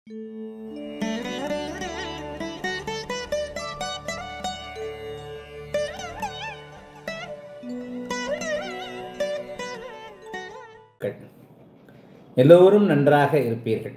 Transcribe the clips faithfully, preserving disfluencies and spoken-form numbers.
எல்லோரும் நன்றாக இருப்பீர்கள்.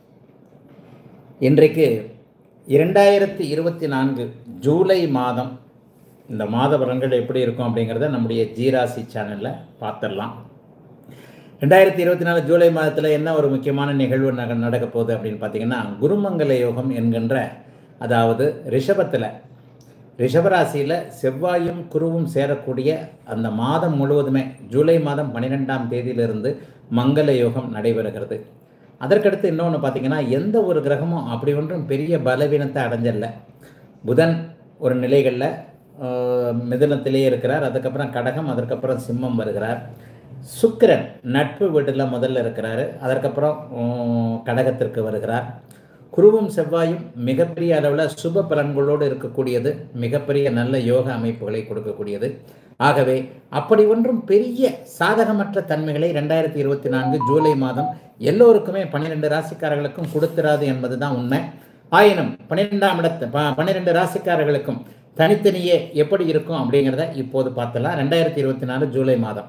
இன்றைக்கு இரண்டாயிரத்தி இருபத்தி நான்கு ஜூலை மாதம் இந்த மாத பலன்கள் எப்படி இருக்கும் அப்படிங்கிறத நம்முடைய ஜீராசி சேனலில் பார்த்துடலாம். ரெண்டாயிரத்தி இருபத்தி நாலு ஜூலை மாதத்தில் என்ன ஒரு முக்கியமான நிகழ்வு நக நடக்க போகுது அப்படின்னு பார்த்தீங்கன்னா, குருமங்கல யோகம் என்கின்ற, அதாவது ரிஷபத்தில் ரிஷபராசியில் செவ்வாயும் குருவும் சேரக்கூடிய அந்த மாதம் முழுவதுமே ஜூலை மாதம் பன்னிரெண்டாம் தேதியிலிருந்து மங்கள யோகம் நடைபெறுகிறது. அதற்கடுத்து இன்னொன்று பார்த்திங்கன்னா, எந்த ஒரு கிரகமும் அப்படி ஒன்றும் பெரிய பலவீனத்தை அடைஞ்சல. புதன் ஒரு நிலைகளில் மிதுனத்திலேயே இருக்கிறார், அதுக்கப்புறம் கடகம், அதற்கப்புறம் சிம்மம் வருகிறார். சுக்கிரன் நட்பு வீட்டில் முதல்ல இருக்கிறார், அதற்கப்புறம் கடகத்திற்கு வருகிறார். குருவும் செவ்வாயும் மிகப்பெரிய அளவில் சுப பலன்களோடு இருக்கக்கூடியது, மிகப்பெரிய நல்ல யோக அமைப்புகளை கொடுக்கக்கூடியது. ஆகவே அப்படி ஒன்றும் பெரிய சாதகமற்ற தன்மைகளை ரெண்டாயிரத்தி இருபத்தி நான்கு ஜூலை மாதம் எல்லோருக்குமே பன்னிரெண்டு ராசிக்காரர்களுக்கும் கொடுத்துராது என்பது தான் உண்மை. ஆயினும் பன்னிரெண்டாம் இடத்து பன்னிரெண்டு ராசிக்காரர்களுக்கும் தனித்தனியே எப்படி இருக்கும் அப்படிங்கிறத இப்போது பார்த்தலாம். ரெண்டாயிரத்தி இருபத்தி நாலு ஜூலை மாதம்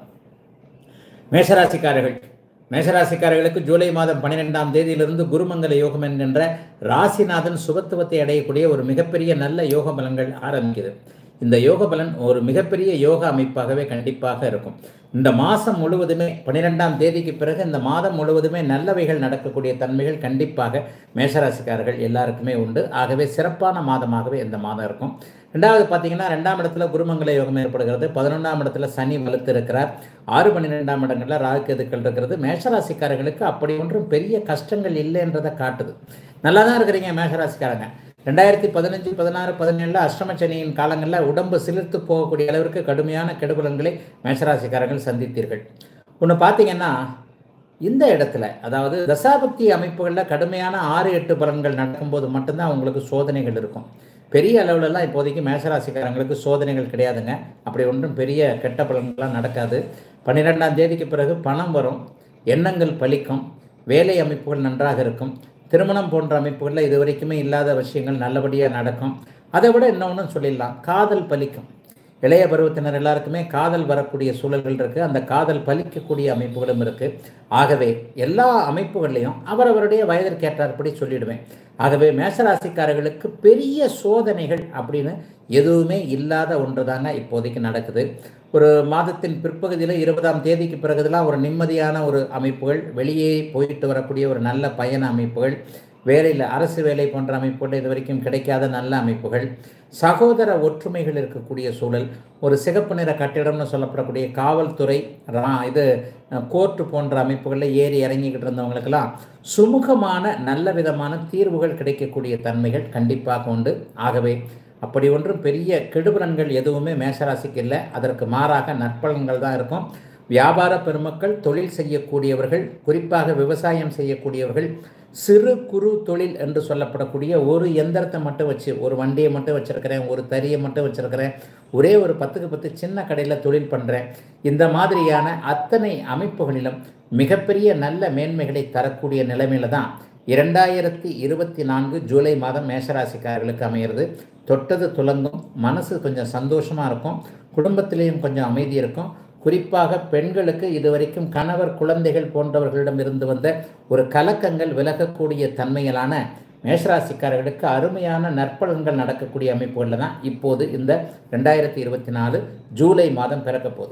மேஷராசிக்காரர்கள் மேஷராசிக்காரர்களுக்கு ஜூலை மாதம் பன்னிரெண்டாம் தேதியிலிருந்து குருமங்கல யோகம் என்கின்ற ராசிநாதன் சுபத்துவத்தை அடையக்கூடிய ஒரு மிகப்பெரிய நல்ல யோக பலன்கள் ஆரம்பிக்குது. இந்த யோக பலன் ஒரு மிகப்பெரிய யோக அமைப்பாகவே கண்டிப்பாக இருக்கும். இந்த மாதம் முழுவதுமே பன்னிரெண்டாம் தேதிக்கு பிறகு இந்த மாதம் முழுவதுமே நல்லவைகள் நடக்கக்கூடிய தன்மைகள் கண்டிப்பாக மேஷராசிக்காரர்கள் எல்லாருக்குமே உண்டு. ஆகவே சிறப்பான மாதமாகவே இந்த மாதம் இருக்கும். ரெண்டாவது பார்த்தீங்கன்னா, ரெண்டாம் இடத்துல குருமங்கல யோகம் ஏற்படுகிறது. பதினொன்றாம் இடத்துல சனி வலுத்து இருக்கிறார். ஆறு பன்னிரெண்டாம் இடங்களில் ராகு கேதுக்கள் இருக்கிறது. மேஷராசிக்காரர்களுக்கு அப்படி ஒன்றும் பெரிய கஷ்டங்கள் இல்லைன்றதை காட்டுது. நல்லா தான் இருக்கிறீங்க மேஷராசிக்காரங்க. ரெண்டாயிரத்தி பதினஞ்சு பதினாறு பதினேழில் அஷ்டமச்சனியின் காலங்களில் உடம்பு சிலிர்த்து போகக்கூடிய அளவிற்கு கடுமையான கெடுபலன்களை மேஷராசிக்காரர்கள் சந்தித்தீர்கள். ஒன்று பார்த்தீங்கன்னா, இந்த இடத்துல அதாவது தசாபக்தி அமைப்புகளில் கடுமையான ஆறு எட்டு பலன்கள் நடக்கும்போது மட்டும்தான் உங்களுக்கு சோதனைகள் இருக்கும். பெரிய அளவுலலாம் இப்போதைக்கு மேஷராசிக்காரங்களுக்கு சோதனைகள் கிடையாதுங்க. அப்படி ஒன்றும் பெரிய கெட்ட பலன்கள்லாம் நடக்காது. பன்னிரெண்டாம் தேதிக்கு பிறகு பணம் வரும், எண்ணங்கள் பலிக்கும், வேலை அமைப்புகள் நன்றாக இருக்கும், திருமணம் போன்ற அமைப்புகளில் இது வரைக்குமே இல்லாத விஷயங்கள் நல்லபடியாக நடக்கும். அதை விட இன்னொன்று சொல்லிடலாம், காதல் பலிக்கும். இளைய பருவத்தினர் எல்லாருக்குமே காதல் வரக்கூடிய சூழல்கள் இருக்குது. அந்த காதல் பலிக்கக்கூடிய அமைப்புகளும் இருக்குது. ஆகவே எல்லா அமைப்புகள்லையும் அவரவருடைய வயதிற்கேற்றாற்படி சொல்லிடுவேன். ஆகவே மேஷராசிக்காரர்களுக்கு பெரிய சோதனைகள் அப்படின்னு எதுவுமே இல்லாத ஒன்று தாங்க இப்போதைக்கு நடக்குது. ஒரு மாதத்தின் பிற்பகுதியில் இருபதாம் தேதிக்கு பிறகுதெல்லாம் ஒரு நிம்மதியான ஒரு அமைப்புகள், வெளியே போயிட்டு வரக்கூடிய ஒரு நல்ல பயண அமைப்புகள், வேலையில் அரசு வேலை போன்ற அமைப்புகள் இது வரைக்கும் கிடைக்காத நல்ல அமைப்புகள், சகோதர ஒற்றுமைகள் இருக்கக்கூடிய சூழல், ஒரு சிகப்பு நிற கட்டிடம்னு சொல்லப்படக்கூடிய காவல்துறை, இது கோர்ட்டு போன்ற அமைப்புகளில் ஏறி இறங்கிக்கிட்டு இருந்தவங்களுக்கெல்லாம் சுமூகமான நல்ல விதமான தீர்வுகள் கிடைக்கக்கூடிய தன்மைகள் கண்டிப்பாக உண்டு. ஆகவே அப்படி ஒன்றும் பெரிய கெடுபலன்கள் எதுவுமே மேஷராசிக்கு இல்லை. அதற்கு மாறாக நற்பலன்கள் தான் இருக்கும். வியாபார பெருமக்கள், தொழில் செய்யக்கூடியவர்கள், குறிப்பாக விவசாயம் செய்யக்கூடியவர்கள், சிறு குறு தொழில் என்று சொல்லப்படக்கூடிய ஒரு எந்திரத்தை மட்டும் வச்சு, ஒரு வண்டியை மட்டும் வச்சுருக்கிறேன், ஒரு தறியை மட்டும் வச்சுருக்கிறேன், ஒரே ஒரு பத்துக்கு பத்து சின்ன கடையில் தொழில் பண்ணுறேன், இந்த மாதிரியான அத்தனை அமைப்புகளிலும் மிகப்பெரிய நல்ல மேன்மைகளை தரக்கூடிய நிலைமையில தான் இரண்டாயிரத்தி இருபத்தி நான்கு ஜூலை மாதம் மேஷராசிக்காரர்களுக்கு அமைகிறது. தொட்டது துலங்கும், மனசு கொஞ்சம் சந்தோஷமாக இருக்கும், குடும்பத்திலேயும் கொஞ்சம் அமைதி இருக்கும். குறிப்பாக பெண்களுக்கு இதுவரைக்கும் கணவர், குழந்தைகள் போன்றவர்களிடம் இருந்து வந்த ஒரு கலக்கங்கள் விலகக்கூடிய தன்மையிலான மேஷராசிக்காரர்களுக்கு அருமையான நற்பலன்கள் நடக்கக்கூடிய அமைப்புகளில் தான் இப்போது இந்த ரெண்டாயிரத்தி இருபத்தி நாலு ஜூலை மாதம் பிறக்க போகுது.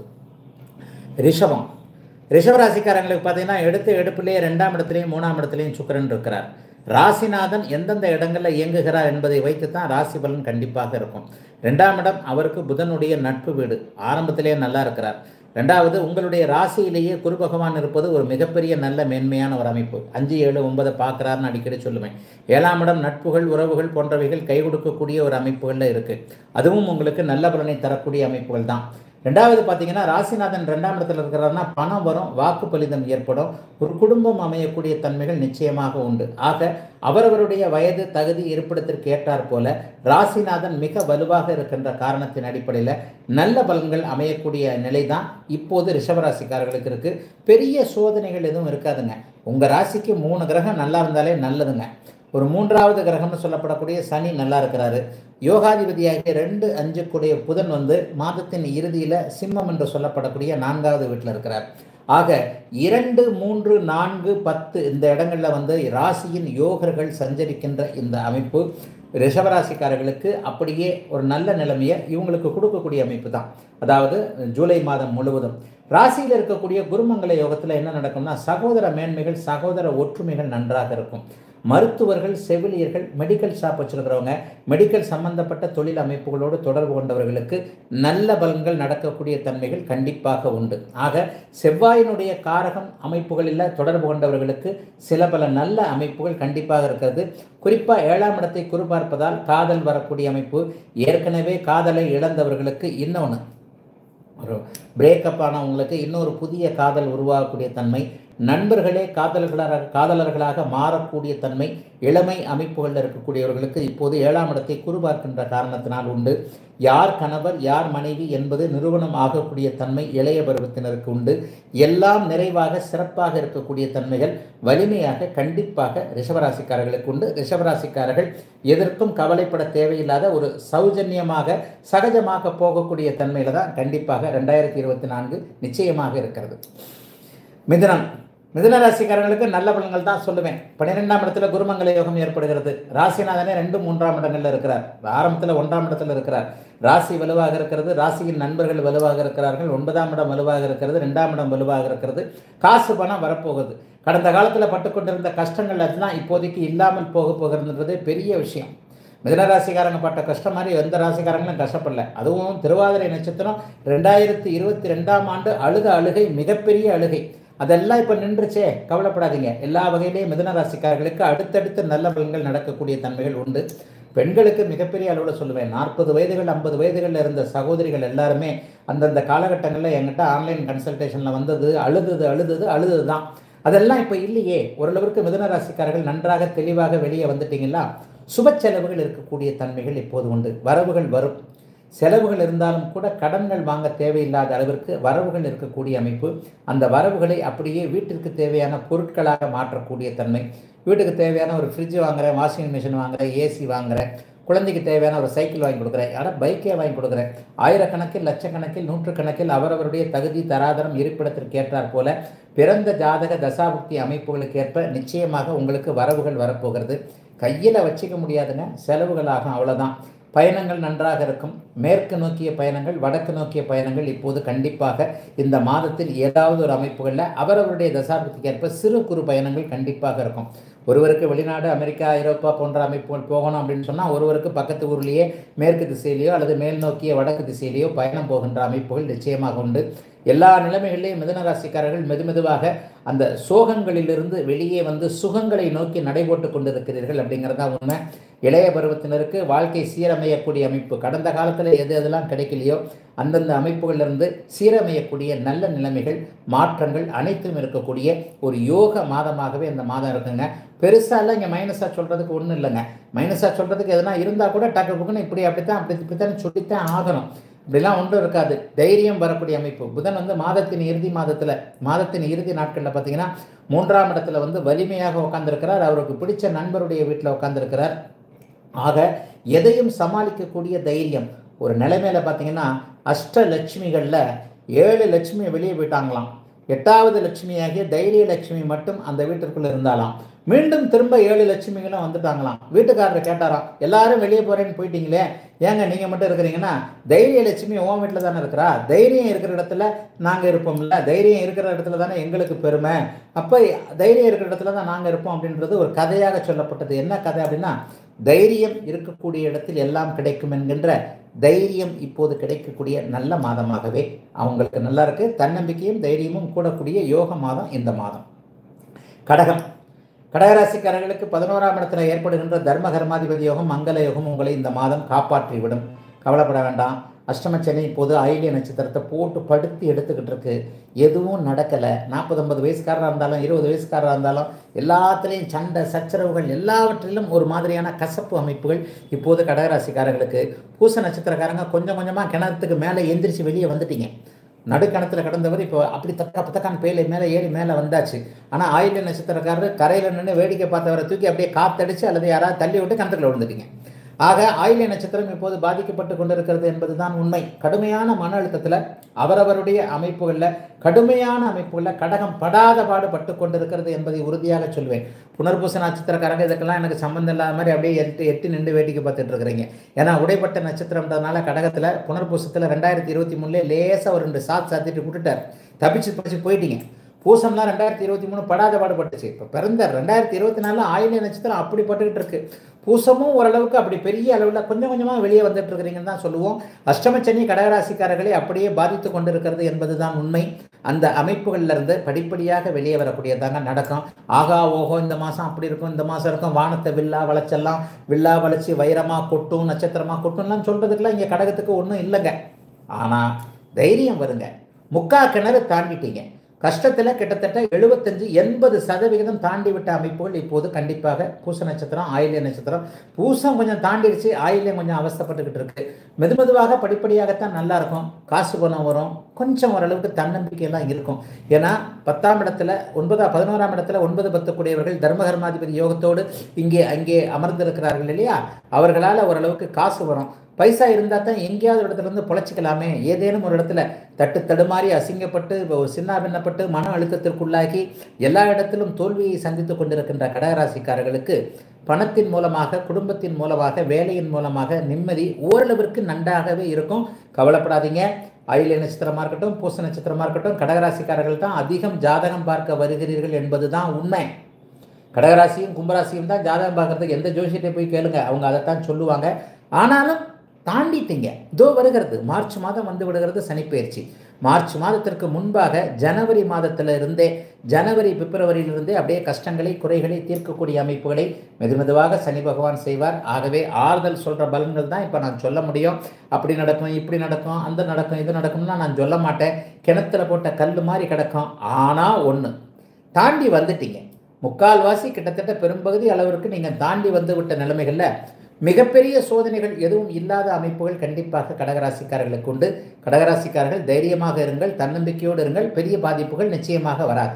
ரிஷபம் ரிஷபராசிக்காரங்களுக்கு பார்த்தீங்கன்னா, எடுத்து எடுப்பிலேயே ரெண்டாம் இடத்துலையும் மூணாம் இடத்துலையும் சுக்கிரன் இருக்கிறார். ராசிநாதன் எந்தெந்த இடங்களில் இயங்குகிறார் என்பதை வைத்து தான் ராசி பலன் கண்டிப்பாக இருக்கும். ரெண்டாம் இடம் அவருக்கு புதனுடைய நட்பு வீடு, ஆரம்பத்திலேயே நல்லா இருக்கிறார். ரெண்டாவது, உங்களுடைய ராசியிலேயே குரு பகவான் இருப்பது ஒரு மிகப்பெரிய நல்ல மேன்மையான ஒரு அமைப்பு. அஞ்சு ஏழு ஒன்பதை பார்க்குறாருன்னு அடிக்கடி சொல்லுவேன். ஏழாம் இடம் நட்புகள், உறவுகள் போன்றவைகள் கை கொடுக்கக்கூடிய ஒரு அமைப்புகளில் இருக்குது. அதுவும் உங்களுக்கு நல்ல பலனை தரக்கூடிய அமைப்புகள் தான். ரெண்டாவது பார்த்தீங்கன்னா, ராசிநாதன் ரெண்டாம் இடத்துல இருக்கிறாருன்னா பணம் வரும், வாக்கு பலிதம் ஏற்படும், ஒரு குடும்பம் அமையக்கூடிய தன்மைகள் நிச்சயமாக உண்டு. ஆக அவரவருடைய வயது, தகுதி, இருப்பிடத்திற்கு ஏற்றாற் போல ராசிநாதன் மிக வலுவாக இருக்கின்ற காரணத்தின் அடிப்படையில் நல்ல பலன்கள் அமையக்கூடிய நிலை தான் இப்போது ரிஷபராசிக்காரர்களுக்கு இருக்குது. பெரிய சோதனைகள் எதுவும் இருக்காதுங்க. உங்கள் ராசிக்கு மூணு கிரகம் நல்லா இருந்தாலே நல்லதுங்க. ஒரு மூன்றாவது கிரகம்னு சொல்லப்படக்கூடிய சனி நல்லா இருக்கிறாரு. யோகாதிபதியாகிய ரெண்டு அஞ்சுக்குடைய புதன் வந்து மாதத்தின் இறுதியில் சிம்மம் என்று சொல்லப்படக்கூடிய நான்காவது வீட்டில் இருக்கிறார். ஆக இரண்டு மூன்று நான்கு பத்து இந்த இடங்களில் வந்து ராசியின் யோகர்கள் சஞ்சரிக்கின்ற இந்த அமைப்பு ரிஷபராசிக்காரர்களுக்கு அப்படியே ஒரு நல்ல நிலைமையை இவங்களுக்கு கொடுக்கக்கூடிய அமைப்பு தான். அதாவது ஜூலை மாதம் முழுவதும் ராசியில் இருக்கக்கூடிய குருமங்கள யோகத்தில் என்ன நடக்கும்னா, சகோதர மேன்மைகள், சகோதர ஒற்றுமைகள் நன்றாக இருக்கும். மருத்துவர்கள், செவிலியர்கள், மெடிக்கல் ஷாப் வச்சிருக்கிறவங்க, மெடிக்கல் சம்பந்தப்பட்ட தொழில் அமைப்புகளோடு தொடர்பு கொண்டவர்களுக்கு நல்ல பலன்கள் நடக்கக்கூடிய தன்மைகள் கண்டிப்பாக உண்டு. ஆக செவ்வாயினுடைய காரகம் அமைப்புகளில் தொடர்பு கொண்டவர்களுக்கு சில பல நல்ல அமைப்புகள் கண்டிப்பாக இருக்கிறது. குறிப்பாக ஏழாம் இடத்தை குரு பார்ப்பதால் காதல் வரக்கூடிய அமைப்பு. ஏற்கனவே காதலை இழந்தவர்களுக்கு இன்னொன்று, ஒரு பிரேக்கப் ஆனவங்களுக்கு இன்னொரு புதிய காதல் உருவாகக்கூடிய தன்மை, நண்பர்களே காதலர்களாக காதலர்களாக மாறக்கூடிய தன்மை இளமை அமைப்புகளில் இருக்கக்கூடியவர்களுக்கு இப்போது ஏழாம் இடத்தை குரு பார்க்கின்ற காரணத்தினால் உண்டு. யார் கணவர் யார் மனைவி என்பது நிறுவனம் ஆகக்கூடிய தன்மை இளைய பருவத்தினருக்கு உண்டு. எல்லாம் நிறைவாக சிறப்பாக இருக்கக்கூடிய தன்மைகள் வலிமையாக கண்டிப்பாக ரிஷபராசிக்காரர்களுக்கு உண்டு. ரிஷபராசிக்காரர்கள் எதற்கும் கவலைப்பட தேவையில்லாத ஒரு சௌஜன்யமாக சகஜமாக போகக்கூடிய தன்மையில தான் கண்டிப்பாக ரெண்டாயிரத்தி இருபத்தி நான்கு நிச்சயமாக இருக்கிறது. மிதுனம் மிதுன ராசிக்காரர்களுக்கு நல்ல பலன்கள் தான் சொல்லுவேன். பன்னிரெண்டாம் இடத்துல குருமங்கள யோகம் ஏற்படுகிறது. ராசிநாதனே ரெண்டு மூன்றாம் இடங்கள்ல இருக்கிறார். ஆரம்பத்தில் ஒன்றாம் இடத்துல இருக்கிறார். ராசி வலுவாக இருக்கிறது. ராசியின் நண்பர்கள் வலுவாக இருக்கிறார்கள். ஒன்பதாம் இடம் வலுவாக இருக்கிறது. ரெண்டாம் இடம் வலுவாக இருக்கிறது. காசு பணம் வரப்போகுது. கடந்த காலத்தில் பட்டுக்கொண்டிருந்த கஷ்டங்கள் எல்லாம் இப்போதைக்கு இல்லாமல் போக போகிறதுன்றது பெரிய விஷயம். மிதுனராசிக்காரங்க பட்ட கஷ்டம் மாதிரி எந்த ராசிக்காரங்களும் கஷ்டப்படல. அதுவும் திருவாதிரை நட்சத்திரம் ரெண்டாயிரத்தி இருபத்தி ரெண்டாம் ஆண்டு அழுத அழுகை மிகப்பெரிய அழுகை. அதெல்லாம் இப்போ நின்றுச்சே, கவலைப்படாதீங்க. எல்லா வகையிலேயும் மிதுன ராசிக்காரர்களுக்கு அடுத்தடுத்து நல்ல பலன்கள் நடக்கக்கூடிய தன்மைகள் உண்டு. பெண்களுக்கு மிகப்பெரிய அளவில் சொல்லுவேன், நாற்பது வயதுகள் ஐம்பது வயதுகளில் இருந்த சகோதரிகள் எல்லாருமே அந்தந்த காலகட்டங்களில் என்கிட்ட ஆன்லைன் கன்சல்டேஷனில் வந்தது அழுதுது அழுதுது அழுதுது தான். அதெல்லாம் இப்போ இல்லையே. ஓரளவுக்கு மிதுன ராசிக்காரர்கள் நன்றாக தெளிவாக வெளியே வந்துட்டீங்களா. சுப செலவுகள் இருக்கக்கூடிய தன்மைகள் இப்போது உண்டு. வரவுகள் வரும். செலவுகள் இருந்தாலும் கூட கடன்கள் வாங்க தேவையில்லாத அளவிற்கு வரவுகள் இருக்கக்கூடிய அமைப்பு. அந்த வரவுகளை அப்படியே வீட்டிற்கு தேவையான பொருட்களாக மாற்றக்கூடிய தன்மை. வீட்டுக்கு தேவையான ஒரு ஃப்ரிட்ஜ் வாங்குறேன், வாஷிங் மிஷின் வாங்குறேன், ஏசி வாங்குறேன், குழந்தைக்கு தேவையான ஒரு சைக்கிள் வாங்கி கொடுக்குறேன், ஆனால் பைக்கே வாங்கி கொடுக்குறேன். ஆயிரக்கணக்கில் லட்சக்கணக்கில் நூற்றுக்கணக்கில் அவரவருடைய தகுதி தராதரம் இருப்பிடத்திற்கு ஏற்றார் போல பிறந்த ஜாதக தசாபுக்தி அமைப்புகளுக்கு ஏற்ப நிச்சயமாக உங்களுக்கு வரவுகள் வரப்போகிறது. கையில் வச்சுக்க முடியாதுங்க, செலவுகளாகும், அவ்வளோதான். பயணங்கள் நன்றாக இருக்கும். மேற்கு நோக்கிய பயணங்கள், வடக்கு நோக்கிய பயணங்கள் இப்போது கண்டிப்பாக இந்த மாதத்தில் ஏதாவது ஒரு அமைப்புகளில் அவரவருடைய தசாபுக்திக்கு ஏற்ப சிறு குறு பயணங்கள் கண்டிப்பாக இருக்கும். ஒருவருக்கு வெளிநாடு, அமெரிக்கா, ஐரோப்பா போன்ற அமைப்புகள் போகணும் அப்படின்னு சொன்னால் ஒருவருக்கு பக்கத்து ஊர்லேயே மேற்கு திசையிலேயோ அல்லது மேல் நோக்கிய வடக்கு திசையிலேயோ பயணம் போகின்ற அமைப்புகள் நிச்சயமாக உண்டு. எல்லா நிலைமைகளிலேயும் மிதுன ராசிக்காரர்கள் மெது மெதுவாக அந்த சோகங்களிலிருந்து வெளியே வந்து சுகங்களை நோக்கி நடைபோட்டு கொண்டிருக்கிறீர்கள் அப்படிங்கிறதா உண்மை. இளைய பருவத்தினருக்கு வாழ்க்கை சீரமையக்கூடிய அமைப்பு. கடந்த காலத்தில் எது எதெல்லாம் கிடைக்கலையோ அந்தந்த அமைப்புகளிலிருந்து சீரமையக்கூடிய நல்ல நிலைமைகள், மாற்றங்கள் அனைத்தும் இருக்கக்கூடிய ஒரு யோக மாதமாகவே இந்த மாதம் இருக்குங்க. பெருசாக இல்லை, இங்கே மைனஸாக சொல்கிறதுக்கு ஒன்றும் இல்லைங்க. மைனஸாக சொல்கிறதுக்கு எதுனா இருந்தால் கூட டக்கு புக்குன்னு இப்படி அப்படித்தான் அப்படி இப்படித்தான் சொல்லித்தான் ஆகணும். இப்படிலாம் ஒன்றும் இருக்காது. தைரியம் வரக்கூடிய அமைப்பு. புதன் வந்து மாதத்தின் இறுதி மாதத்தில் மாதத்தின் இறுதி நாட்களில் பார்த்தீங்கன்னா மூன்றாம் இடத்துல வந்து வலிமையாக உட்கார்ந்துருக்கிறார். அவருக்கு பிடிச்ச நண்பருடைய வீட்டில் உட்கார்ந்துருக்கிறார். ஆக எதையும் சமாளிக்கக்கூடிய தைரியம். ஒரு நிலைமையில பார்த்தீங்கன்னா அஷ்டலட்சுமிகளில் ஏழு லட்சுமி வெளியே போயிட்டாங்களாம். எட்டாவது லட்சுமியாகிய தைரிய லட்சுமி மட்டும் அந்த வீட்டிற்குள்ள இருந்தாலாம். மீண்டும் திரும்ப ஏழு லட்சுமிகளும் வந்துட்டாங்களாம். வீட்டுக்காரர் கேட்டாராம், எல்லாரும் வெளியே போறேன்னு போயிட்டீங்களே, ஏங்க நீங்கள் மட்டும் இருக்கிறீங்கன்னா, தைரிய லட்சுமி உன் வீட்டில் தானே இருக்கிறா, தைரியம் இருக்கிற இடத்துல நாங்கள் இருப்போம்ல, தைரியம் இருக்கிற இடத்துல தானே எங்களுக்கு பெருமை, அப்போ தைரியம் இருக்கிற இடத்துல தான் நாங்கள் இருப்போம் அப்படின்றது ஒரு கதையாக சொல்லப்பட்டது. என்ன கதை அப்படின்னா, தைரியம் இருக்கக்கூடிய இடத்தில் எல்லாம் கிடைக்கும் என்கின்ற தைரியம் இப்போது கிடைக்கக்கூடிய நல்ல மாதமாகவே அவங்களுக்கு நல்லா இருக்கு. தன்னம்பிக்கையும் தைரியமும் கூடக்கூடிய யோக மாதம் இந்த மாதம். கடகம் கடகராசிக்காரர்களுக்கு பதினோராம் இடத்துல ஏற்படுகின்ற தர்ம கர்மாதிபதி யோகம், மங்கள யோகம் உங்களை இந்த மாதம் காப்பாற்றிவிடும். கவலைப்பட வேண்டாம். அஷ்டமச்சனி இப்போது ஆயில்ய நட்சத்திரத்தை போட்டு படுத்தி எடுத்துக்கிட்டு இருக்கு. எதுவும் நடக்கலை. நாற்பது ஐம்பது வயசுக்காரராக இருந்தாலும் இருபது வயசுக்காரராக இருந்தாலும் எல்லாத்துலேயும் சண்டை சச்சரவுகள், எல்லாவற்றிலும் ஒரு மாதிரியான கசப்பு அமைப்புகள் இப்போது கடகராசிக்காரர்களுக்கு. பூச நட்சத்திரக்காரங்க கொஞ்சம் கொஞ்சமாக கிணத்துக்கு மேலே எந்திரிச்சு வெளியே வந்துட்டீங்க. நடுக்கணத்தில் கடந்தவர் இப்போ அப்படி தக்கா பத்தக்கான பேலை மேலே ஏறி மேலே வந்தாச்சு. ஆனால் ஆயில்ய நட்சத்திரக்காரர் கரையில் நின்று வேடிக்கை பார்த்தவரை தூக்கி அப்படியே காத்தடிச்சு அல்லது யாராவது தள்ளி விட்டு கணத்துக்குள்ள விழுந்துட்டீங்க. ஆக ஆயில்ய நட்சத்திரம் இப்போது பாதிக்கப்பட்டு கொண்டிருக்கிறது என்பதுதான் உண்மை. கடுமையான மன அழுத்தத்தில் அவரவருடைய அமைப்புகளில் கடுமையான அமைப்புகளில் கடகம் படாத பாடு பட்டு கொண்டிருக்கிறது என்பதை உறுதியாக சொல்வேன். புனர்பூச நட்சத்திரக்காரங்க இதுக்கெல்லாம் எனக்கு சம்பந்தம் இல்லாத மாதிரி அப்படியே எட்டு எட்டு நின்று வேடிக்கை பார்த்துட்டு இருக்கிறீங்க. ஏன்னா உடைப்பட்ட நட்சத்திரம்ன்றதுனால கடகத்தில் புனர்பூசத்தில் ரெண்டாயிரத்தி இருபத்தி மூணுல லேசாக ஒரு ரெண்டு சாத் சாத்திட்டு விட்டுட்டார், தப்பிச்சு தப்பிச்சு போயிட்டீங்க. பூசம்லாம் ரெண்டாயிரத்தி இருபத்தி மூணு படாத பாடுபட்டுச்சு. இப்போ பிறந்த ரெண்டாயிரத்தி இருபத்தி நாலில் ஆயில்ய நட்சத்திரம் அப்படி பட்டுக்கிட்டு இருக்கு. பூசமும் ஓரளவுக்கு அப்படி பெரிய அளவில் கொஞ்சம் கொஞ்சமாக வெளியே வந்துட்டு இருக்கிறீங்கன்னு தான் சொல்லுவோம். அஷ்டமச்சனி கடகராசிக்காரர்களை அப்படியே பாதித்து கொண்டிருக்கிறது என்பது தான் உண்மை. அந்த அமைப்புகளிலிருந்து படிப்படியாக வெளியே வரக்கூடியதாங்க நடக்கும். ஆகா ஓஹோ இந்த மாதம் அப்படி இருக்கும், இந்த மாதம் இருக்கும், வானத்தை வில்லா வளைச்செல்லாம் வில்லா வளைச்சி வைரமாக கொட்டும் நட்சத்திரமாக கொட்டும்லாம் சொல்கிறதுக்கெல்லாம் இங்கே கடகத்துக்கு ஒன்றும் இல்லைங்க. ஆனால் தைரியம் வருங்க. முக்கா கிணறு தாண்டிட்டீங்க. கஷ்டத்தில் கிட்டத்தட்ட எழுபத்தஞ்சு எண்பது சதவிகிதம் தாண்டி விட்ட அமைப்புகள் இப்போது கண்டிப்பாக பூச நட்சத்திரம் ஆயில்ய நட்சத்திரம். பூசம் கொஞ்சம் தாண்டிடுச்சு, ஆயில்யம் கொஞ்சம் அவஸ்தைப்பட்டுக்கிட்டு இருக்கு. மெது மெதுவாக படிப்படியாகத்தான் நல்லா இருக்கும். காசு பணம் வரும், கொஞ்சம் ஓரளவுக்கு தன்னம்பிக்கையெல்லாம் இருக்கும். ஏன்னா பத்தாம் இடத்துல ஒன்பதா பதினோராம் இடத்துல ஒன்பது பத்து கூடியவர்கள் தர்மகர்மாதிபதி யோகத்தோடு இங்கே அங்கே அமர்ந்திருக்கிறார்கள் இல்லையா, அவர்களால் ஓரளவுக்கு காசு வரும். பைசா இருந்தால் தான் எங்கேயாவது ஒரு இடத்துல இருந்து பொழைச்சிக்கலாமே. ஏதேனும் ஒரு இடத்துல தட்டு தடுமாறி அசிங்கப்பட்டு ஒரு சின்ன பின்னப்பட்டு மன அழுத்தத்திற்குள்ளாகி எல்லா இடத்திலும் தோல்வியை சந்தித்து கொண்டிருக்கின்ற கடகராசிக்காரர்களுக்கு பணத்தின் மூலமாக குடும்பத்தின் மூலமாக வேலையின் மூலமாக நிம்மதி ஓரளவிற்கு நன்றாகவே இருக்கும். கவலைப்படாதீங்க. ஆயில்ய நட்சத்திரமாக இருக்கட்டும் பூச நட்சத்திரமாக இருக்கட்டும் கடகராசிக்காரர்கள் தான் அதிகம் ஜாதகம் பார்க்க வருகிறீர்கள் என்பது தான் உண்மை. கடகராசியும் கும்பராசியும் தான் ஜாதகம் பார்க்கறதுக்கு எந்த ஜோசியத்தை போய் கேளுங்க, அவங்க அதைத்தான் சொல்லுவாங்க. ஆனாலும் தாண்டிட்டீங்க. இதோ வருகிறது மார்ச் மாதம் வந்து விடுகிறது சனிப்பெயர்ச்சி. மார்ச் மாதத்திற்கு முன்பாக ஜனவரி மாதத்தில் இருந்தே ஜனவரி பிப்ரவரியிலிருந்தே அப்படியே கஷ்டங்களை குறைகளை தீர்க்கக்கூடிய அமைப்புகளை மெது மெதுவாக சனி பகவான் செய்வார். ஆகவே ஆறுதல் சொல்கிற பலன்கள் தான் இப்போ நான் சொல்ல முடியும். அப்படி நடக்கும் இப்படி நடக்கும் அந்த நடக்கும் இது நடக்கும்னா நான் சொல்ல மாட்டேன். கிணத்துல போட்ட கல் மாதிரி கிடக்கும். ஆனால் ஒன்று தாண்டி வந்துட்டீங்க. முக்கால்வாசி கிட்டத்தட்ட பெரும்பகுதி அளவிற்கு நீங்கள் தாண்டி வந்து விட்ட நிலைமைகளில் மிகப்பெரிய சோதனைகள் எதுவும் இல்லாத அமைப்புகள் கண்டிப்பாக கடகராசிக்காரர்களுக்கு உண்டு. கடகராசிக்காரர்கள் தைரியமாக இருங்கள், தன்னம்பிக்கையோடு இருங்கள். பெரிய பாதிப்புகள் நிச்சயமாக வராது.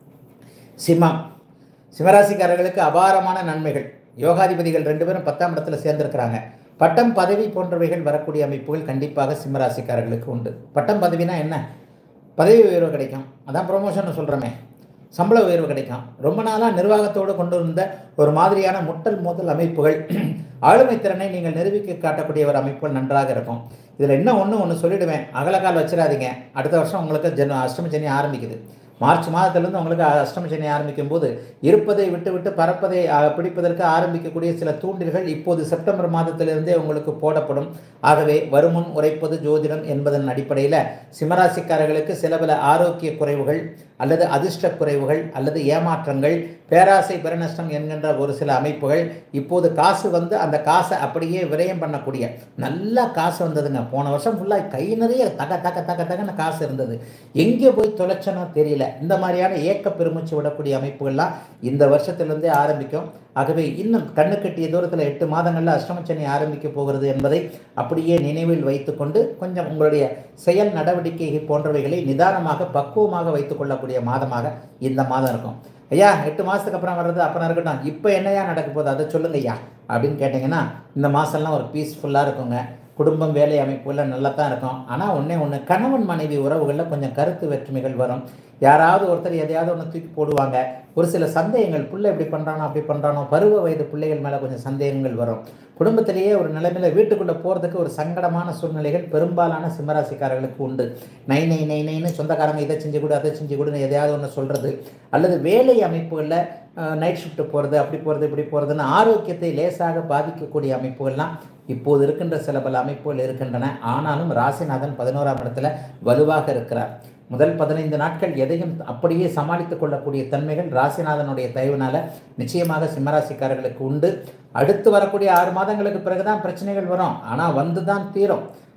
சிம்மம் சிம்மராசிக்காரர்களுக்கு அபாரமான நன்மைகள். யோகாதிபதிகள் ரெண்டு பேரும் பத்தாம் இடத்துல சேர்ந்திருக்கிறாங்க. பட்டம் பதவி போன்றவைகள் வரக்கூடிய அமைப்புகள் கண்டிப்பாக சிம்மராசிக்காரர்களுக்கு உண்டு. பட்டம் பதவினா என்ன? பதவி உயர்வு கிடைக்கும், அதான் ப்ரொமோஷன் சொல்கிறோமே. சம்பள உயர்வு கிடைக்கும். ரொம்ப நாளாக நிர்வாகத்தோடு கொண்டு வந்த ஒரு மாதிரியான முட்டல் மோதல் அமைப்புகள் ஆளுமை திறனை நீங்கள் நிரூபிக்க காட்டக்கூடிய ஒரு அமைப்புகள் நன்றாக இருக்கும். இதில் என்ன ஒன்று ஒன்று சொல்லிவிடுவேன், அகலக்கால் வச்சிடாதீங்க. அடுத்த வருஷம் உங்களுக்கு ஜன அஷ்டம சனி ஆரம்பிக்குது. மார்ச் மாதத்திலிருந்து உங்களுக்கு அஷ்டம சனி ஆரம்பிக்கும் போது இருப்பதை விட்டு விட்டு பறப்பதை பிடிப்பதற்கு ஆரம்பிக்கக்கூடிய சில தூண்டில்கள் இப்போது செப்டம்பர் மாதத்திலிருந்தே உங்களுக்கு போடப்படும். ஆகவே வருமுன் உரைப்பது ஜோதிடம் என்பதன் அடிப்படையில் சிம்மராசிக்காரர்களுக்கு சில பல ஆரோக்கிய குறைவுகள் அல்லது அதிர்ஷ்ட குறைவுகள் அல்லது ஏமாற்றங்கள் பேராசை பெருநஷ்டம் என்கின்ற ஒரு சில அமைப்புகள் இப்போது காசு வந்து அந்த காசை அப்படியே விரயம் பண்ணக்கூடிய நல்லா காசு வந்ததுங்க. போன வருஷம் ஃபுல்லாக கை நிறைய தக தக்க தக்க தகன்னு காசு இருந்தது, எங்கே போய் தொலைச்சனோ தெரியல. இந்த மாதிரியான ஏக்க பெருமூச்சு விடக்கூடிய அமைப்புகள்லாம் இந்த வருஷத்திலிருந்தே ஆரம்பிக்கும். ஆகவே இன்னும் கண்ணு கட்டிய தூரத்தில் எட்டு மாதங்களில் அஷ்டமச்சனி ஆரம்பிக்க போகிறது என்பதை அப்படியே நினைவில் வைத்துக்கொண்டு கொஞ்சம் உங்களுடைய செயல் நடவடிக்கை போன்றவைகளை நிதானமாக பக்குவமாக வைத்துக் கொள்ளக்கூடிய மாதமாக இந்த மாதம் இருக்கும். ஐயா எட்டு மாதத்துக்கு அப்புறம் வர்றது அப்புறம் இருக்கட்டும், இப்போ என்னையா நடக்க போகுது அதை சொல்லுங்க ஐயா அப்படின்னு கேட்டிங்கன்னா இந்த மாதம்லாம் ஒரு பீஸ்ஃபுல்லாக இருக்குங்க. குடும்பம் வேலை அமைப்புகளில் நல்லா தான் இருக்கும். ஆனால் ஒன்றே ஒன்று கணவன் மனைவி உறவுகளில் கொஞ்சம் கருத்து வேற்றுமைகள் வரும். யாராவது ஒருத்தர் எதையாவது ஒன்று தூக்கி போடுவாங்க. ஒரு சில சந்தேகங்கள், பிள்ளை இப்படி பண்ணுறானோ அப்படி பண்ணுறானோ, பருவ வயது பிள்ளைகள் மேலே கொஞ்சம் சந்தேகங்கள் வரும். குடும்பத்திலேயே ஒரு நிலைமையில் வீட்டுக்குள்ளே போகிறதுக்கு ஒரு சங்கடமான சூழ்நிலைகள் பெரும்பாலான சிம்மராசிக்காரர்களுக்கு உண்டு. நை நை நை நைன்னு சொந்தக்காரங்க இதை செஞ்சு கொடு அதை செஞ்சு கொடுன்னு எதையாவது ஒன்று சொல்கிறது, அல்லது வேலை அமைப்புகளில் நைட் ஷிஃப்ட்டு போகிறது அப்படி போகிறது இப்படி போகிறதுன்னு ஆரோக்கியத்தை லேசாக பாதிக்கக்கூடிய அமைப்புகள்லாம் இப்போது இருக்கின்ற சில பல அமைப்புகள் இருக்கின்றன. ஆனாலும் ராசிநாதன் பதினோராம் இடத்துல வலுவாக இருக்கிறார். முதல் பதினைந்து நாட்கள் எதையும் அப்படியே சமாளித்துக் கொள்ளக்கூடிய தன்மைகள் ராசிநாதனுடைய தயவுனால நிச்சயமாக சிம்மராசிக்காரர்களுக்கு உண்டு. அடுத்து வரக்கூடிய ஆறு மாதங்களுக்கு பிறகுதான் பிரச்சனைகள் வரும், ஆனால் வந்து தான் தீரும்.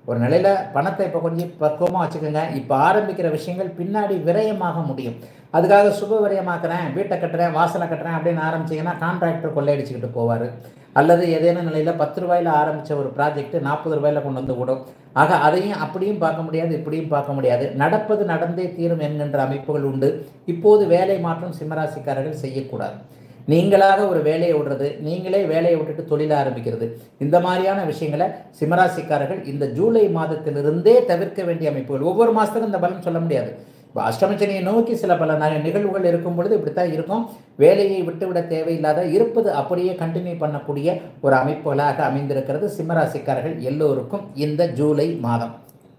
ஒரு நிலையில் பணத்தை இப்போ கொஞ்சம் பக்குவமாக வச்சுக்கோங்க. இப்போ ஆரம்பிக்கிற விஷயங்கள் பின்னாடி விரயமாக முடியும். அதுக்காக சுப விரயமாக்குறேன், வீட்டை கட்டுறேன், வாசலை கட்டுறேன் அப்படின்னு ஆரம்பிச்சிங்கன்னா கான்ட்ராக்டர் கொள்ளையடிச்சுக்கிட்டு போவார். அல்லது ஏதேனும் நிலையில் பத்து ரூபாயில் ஆரம்பித்த ஒரு ப்ராஜெக்ட் நாற்பது ரூபாயில் கொண்டு வந்து விடும். ஆக அதையும் அப்படியும் பார்க்க முடியாது, இப்படியும் பார்க்க முடியாது. நடப்பது நடந்தே தீரும் என்கின்ற அமைப்புகள் உண்டு. இப்போது வேலை மாற்றம் சிம்மராசிக்காரர்கள் செய்யக்கூடாது. நீங்களாக ஒரு வேலையை விடுறது, நீங்களே வேலையை விட்டுட்டு தொழிலை ஆரம்பிக்கிறது, இந்த மாதிரியான விஷயங்களை சிம்மராசிக்காரர்கள் இந்த ஜூலை மாதத்திலிருந்தே தவிர்க்க வேண்டிய அமைப்புகள். ஒவ்வொரு மாதத்துக்கும் இந்த பலன் சொல்ல முடியாது. இப்போ அஷ்டமச்சனியை நோக்கி சில பல நிகழ்வுகள் இருக்கும் பொழுது இப்படித்தான் இருக்கும். வேலையை விட்டுவிட தேவையில்லாத இருப்பது அப்படியே கண்டினியூ பண்ணக்கூடிய ஒரு அமைப்புகளாக அமைந்திருக்கிறது சிம்மராசிக்காரர்கள் எல்லோருக்கும் இந்த ஜூலை மாதம்.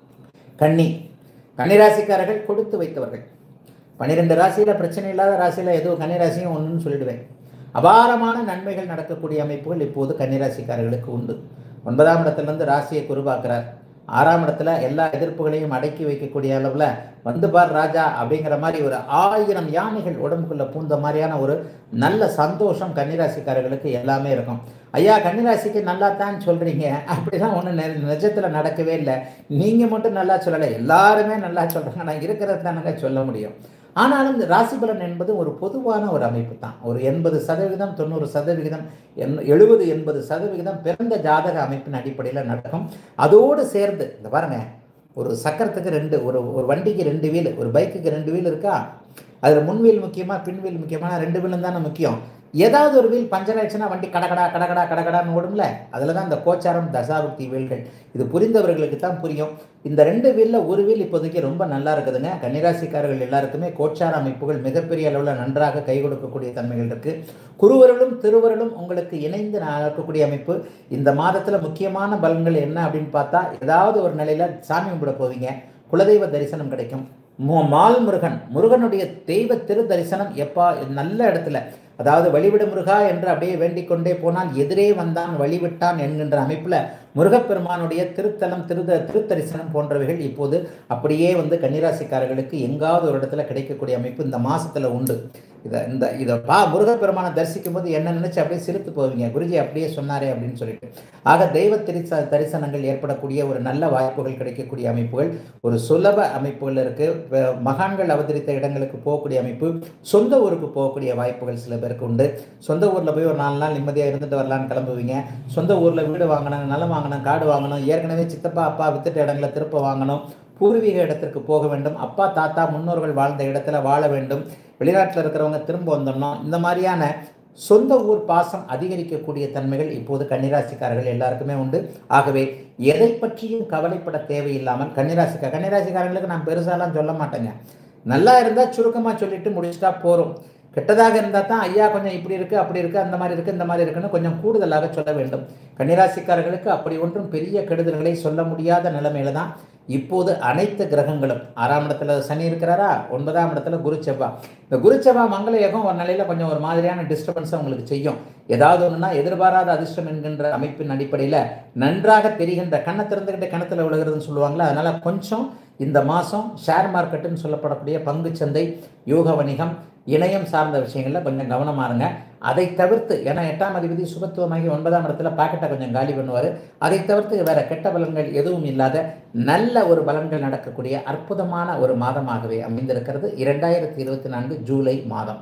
கன்னி கன்னிராசிக்காரர்கள் கொடுத்து வைத்தவர்கள். பன்னிரெண்டு ராசியில் பிரச்சனை இல்லாத ராசியில் எதுவும் கன்னிராசியும் ஒன்றுன்னு சொல்லிடுவேன். அபாரமான நன்மைகள் நடக்கக்கூடிய அமைப்புகள் இப்போது கன்னிராசிக்காரர்களுக்கு உண்டு. ஒன்பதாம் இடத்திலிருந்து ராசியை குருவாக்குறார். ஆறாம் இடத்துல எல்லா எதிர்ப்புகளையும் அடக்கி வைக்கக்கூடிய அளவில் வந்து பார் ராஜா அப்படிங்கிற மாதிரி ஒரு ஆயிரம் யானைகள் உடம்புக்குள்ள பூந்த மாதிரியான ஒரு நல்ல சந்தோஷம் கன்னிராசிக்காரர்களுக்கு எல்லாமே இருக்கும். ஐயா கன்னிராசிக்கு நல்லா தான் சொல்கிறீங்க, அப்படிலாம் ஒன்றும் நெ நிஜத்தில் நடக்கவே இல்லை. நீங்கள் மட்டும் நல்லா சொல்லலை, எல்லாருமே நல்லா சொல்கிறாங்க. நான் இருக்கிறது தானங்க சொல்ல முடியும். ஆனாலும் இந்த ராசி பலன் என்பது ஒரு பொதுவான ஒரு அமைப்பு தான். ஒரு எண்பது சதவிகிதம் தொண்ணூறு சதவிகிதம் எண் எழுபது எண்பது சதவிகிதம் பிறந்த ஜாதக அமைப்பின் அடிப்படையில் நடக்கும். அதோடு சேர்ந்து இந்த பாருங்க, ஒரு சக்கரத்துக்கு ரெண்டு, ஒரு ஒரு வண்டிக்கு ரெண்டு வீல், ஒரு பைக்குக்கு ரெண்டு வீல் இருக்கா, அதில் முன்வீல் முக்கியமாக பின்வீல் முக்கியமான ரெண்டு வீலும் தானே முக்கியம். ஏதாவது ஒரு வீல் பஞ்சர் ஆயிடுச்சுன்னா வண்டி கடகடா கடகடா கடகடான்னு ஓடும்ல. அதில் தான் இந்த கோச்சாரம் தசாபுக்தி வீல்கள். இது புரிந்தவர்களுக்கு தான் புரியும். இந்த ரெண்டு வீலில் ஒரு வீல் இப்போதைக்கு ரொம்ப நல்லா இருக்குதுங்க. கன்னிராசிக்காரர்கள் எல்லாருக்குமே கோச்சார அமைப்புகள் மிகப்பெரிய அளவில் நன்றாக கை கொடுக்கக்கூடிய தன்மைகள் இருக்குது. குருவர்களும் திருவர்களும் உங்களுக்கு இணைந்து நடக்கக்கூடிய அமைப்பு. இந்த மாதத்தில் முக்கியமான பலன்கள் என்ன அப்படின்னு பார்த்தா, ஏதாவது ஒரு நிலையில் சாமி கும்பிட போவீங்க, குலதெய்வ தரிசனம் கிடைக்கும். மால் முருகன் முருகனுடைய தெய்வ திரு தரிசனம் எப்பா நல்ல இடத்துல, அதாவது வழிவிடு முருகா என்று அப்படியே வேண்டிக் கொண்டே போனால் எதிரே வந்தான் வழிவிட்டான் என்கின்ற அமைப்பில் முருகப்பெருமானுடைய திருத்தலம் திரு திருத்தரிசனம் போன்றவைகள் இப்போது அப்படியே வந்து கன்னிராசிக்காரர்களுக்கு எங்காவது ஒரு இடத்துல கிடைக்கக்கூடிய அமைப்பு இந்த மாசத்துல உண்டு. இதை இந்த இதை பா முருகப்பெருமானை தரிசிக்கும் போது என்ன நினைச்சு அப்படியே சிரித்து போவீங்க, குருஜி அப்படியே சொன்னாரே அப்படின்னு சொல்லிட்டு. ஆக தெய்வ திரிச தரிசனங்கள் ஏற்படக்கூடிய ஒரு நல்ல வாய்ப்புகள் கிடைக்கக்கூடிய அமைப்புகள் ஒரு சுலப அமைப்புகள் இருக்கு. மகான்கள் அவதரித்த இடங்களுக்கு போகக்கூடிய அமைப்பு, சொந்த ஊருக்கு போகக்கூடிய வாய்ப்புகள் சில பேருக்கு உண்டு. சொந்த ஊர்ல போய் ஒரு நாலு நாள் நிம்மதியாக இருந்துட்டு வரலான்னு கிளம்புவீங்க. சொந்த ஊர்ல வீடு வாங்கணும், நிலம் வாங்கணும், காடு வாங்கணும், ஏற்கனவே சித்தப்பா அப்பா வித்துட்ட இடங்களை திருப்ப வாங்கணும், பூர்வீக இடத்திற்கு போக வேண்டும், அப்பா தாத்தா முன்னோர்கள் வாழ்ந்த இடத்துல வாழ வேண்டும், வெளிநாட்டில் இருக்கிறவங்க திரும்ப வந்துடணும். இந்த மாதிரியான சொந்த ஊர் பாசம் அதிகரிக்கக்கூடிய தன்மைகள் இப்போது கன்னிராசிக்காரர்கள் எல்லாருக்குமே உண்டு. ஆகவே எதை பற்றியும் கவலைப்பட தேவையில்லாமல் கன்னிராசிக்கா கன்னிராசிக்காரர்களுக்கு நான் பெருசாலாம் சொல்ல மாட்டேங்க. நல்லா இருந்தால் சுருக்கமாக சொல்லிட்டு முடிச்சுட்டா போகிறோம். கெட்டதாக இருந்தால் தான் ஐயா கொஞ்சம் இப்படி இருக்குது அப்படி இருக்குது அந்த மாதிரி இருக்குது இந்த மாதிரி இருக்குன்னு கொஞ்சம் கூடுதலாக சொல்ல வேண்டும். கன்னிராசிக்காரர்களுக்கு அப்படி ஒன்றும் பெரிய கெடுதல்களை சொல்ல முடியாத நிலைமையில தான் இப்போது அனைத்து கிரகங்களும். ஆறாம் இடத்துல சனி இருக்கிறாரா, ஒன்பதாம் இடத்துல குரு செவ்வாய். இந்த குரு செவ்வாய் மங்கள யோகம் ஒரு நிலையில கொஞ்சம் ஒரு மாதிரியான டிஸ்டர்பன்ஸை உங்களுக்கு செய்யும். ஏதாவது ஒன்றுனா எதிர்பாராத அதிர்ஷ்டம் என்கின்ற அமைப்பின் அடிப்படையில் நன்றாக தெரிகின்ற கண்ணை திறந்துக்கிட்ட கணத்தில் விழுகிறதுன்னு சொல்லுவாங்களா, அதனால கொஞ்சம் இந்த மாதம் ஷேர் மார்க்கெட்டுன்னு சொல்லப்படக்கூடிய பங்குச்சந்தை, யூக வணிகம், இணையம் சார்ந்த விஷயங்களில் கொஞ்சம் கவனமாக இருங்க. அதை தவிர்த்து, ஏன்னா எட்டாம் அதிபதி சுபத்துவமாகி ஒன்பதாம் இடத்துல பாக்கெட்டை கொஞ்சம் காலி பண்ணுவார். அதை தவிர்த்து வேற கெட்ட பலன்கள் எதுவும் இல்லாத நல்ல ஒரு பலன்கள் நடக்கக்கூடிய அற்புதமான ஒரு மாதமாகவே அமைந்திருக்கிறது இரண்டாயிரத்தி இருபத்தி நான்கு ஜூலை மாதம்.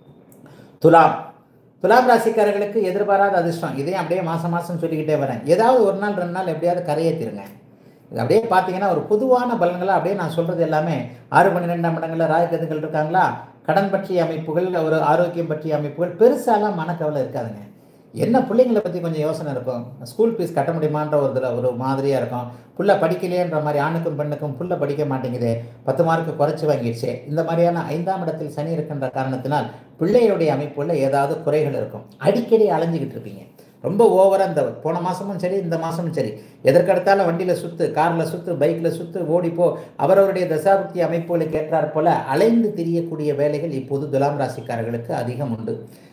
துலாம் துலாம் ராசிக்காரர்களுக்கு எதிர்பாராத அதிர்ஷ்டம். இதையும் அப்படியே மாதம் மாதம் சொல்லிக்கிட்டே வரேன். ஏதாவது ஒரு நாள் ரெண்டு நாள் எப்படியாவது கரையேற்றிருங்க. இது அப்படியே பார்த்தீங்கன்னா ஒரு பொதுவான பலன்களாக அப்படியே நான் சொல்கிறது எல்லாமே ஆறு பன்னிரெண்டாம் இடங்களில் ராஜகதிகள் இருக்காங்களா, கடன் பற்றிய அமைப்புகள், ஒரு ஆரோக்கியம் பற்றிய அமைப்புகள், பெருசாலாம் மனக்கவலை இருக்காதுங்க. என்ன பிள்ளைங்களை பற்றி கொஞ்சம் யோசனை இருக்கும். ஸ்கூல் ஃபீஸ் கட்ட முடியுமான்ற ஒரு இதில் ஒரு மாதிரியாக இருக்கும். புள்ள படிக்கலையேன்ற மாதிரி, ஆணுக்கும் பெண்ணுக்கும் புள்ள படிக்க மாட்டேங்குது, பத்து மார்க்கு குறைச்சி வாங்கிடுச்சு, இந்த மாதிரியான ஐந்தாம் இடத்தில் சனி இருக்கின்ற காரணத்தினால் பிள்ளைகளுடைய அமைப்புகளில் ஏதாவது குறைகள் இருக்கும். அடிக்கடி அலைஞ்சிக்கிட்டு இருப்பீங்க. ரொம்ப ஓவராக இந்த போன மாதமும் சரி இந்த மாதமும் சரி எதற்கடுத்தாலும் வண்டியில் சுற்று, காரில் சுற்று, பைக்கில் சுற்று, ஓடிப்போ, அவரவருடைய தசாபுக்தி அமைப்புகளுக்கு ஏற்றாற் போல அலைந்து திரியக்கூடிய வேலைகள் இப்போது துலாம் ராசிக்காரர்களுக்கு அதிகம் உண்டு.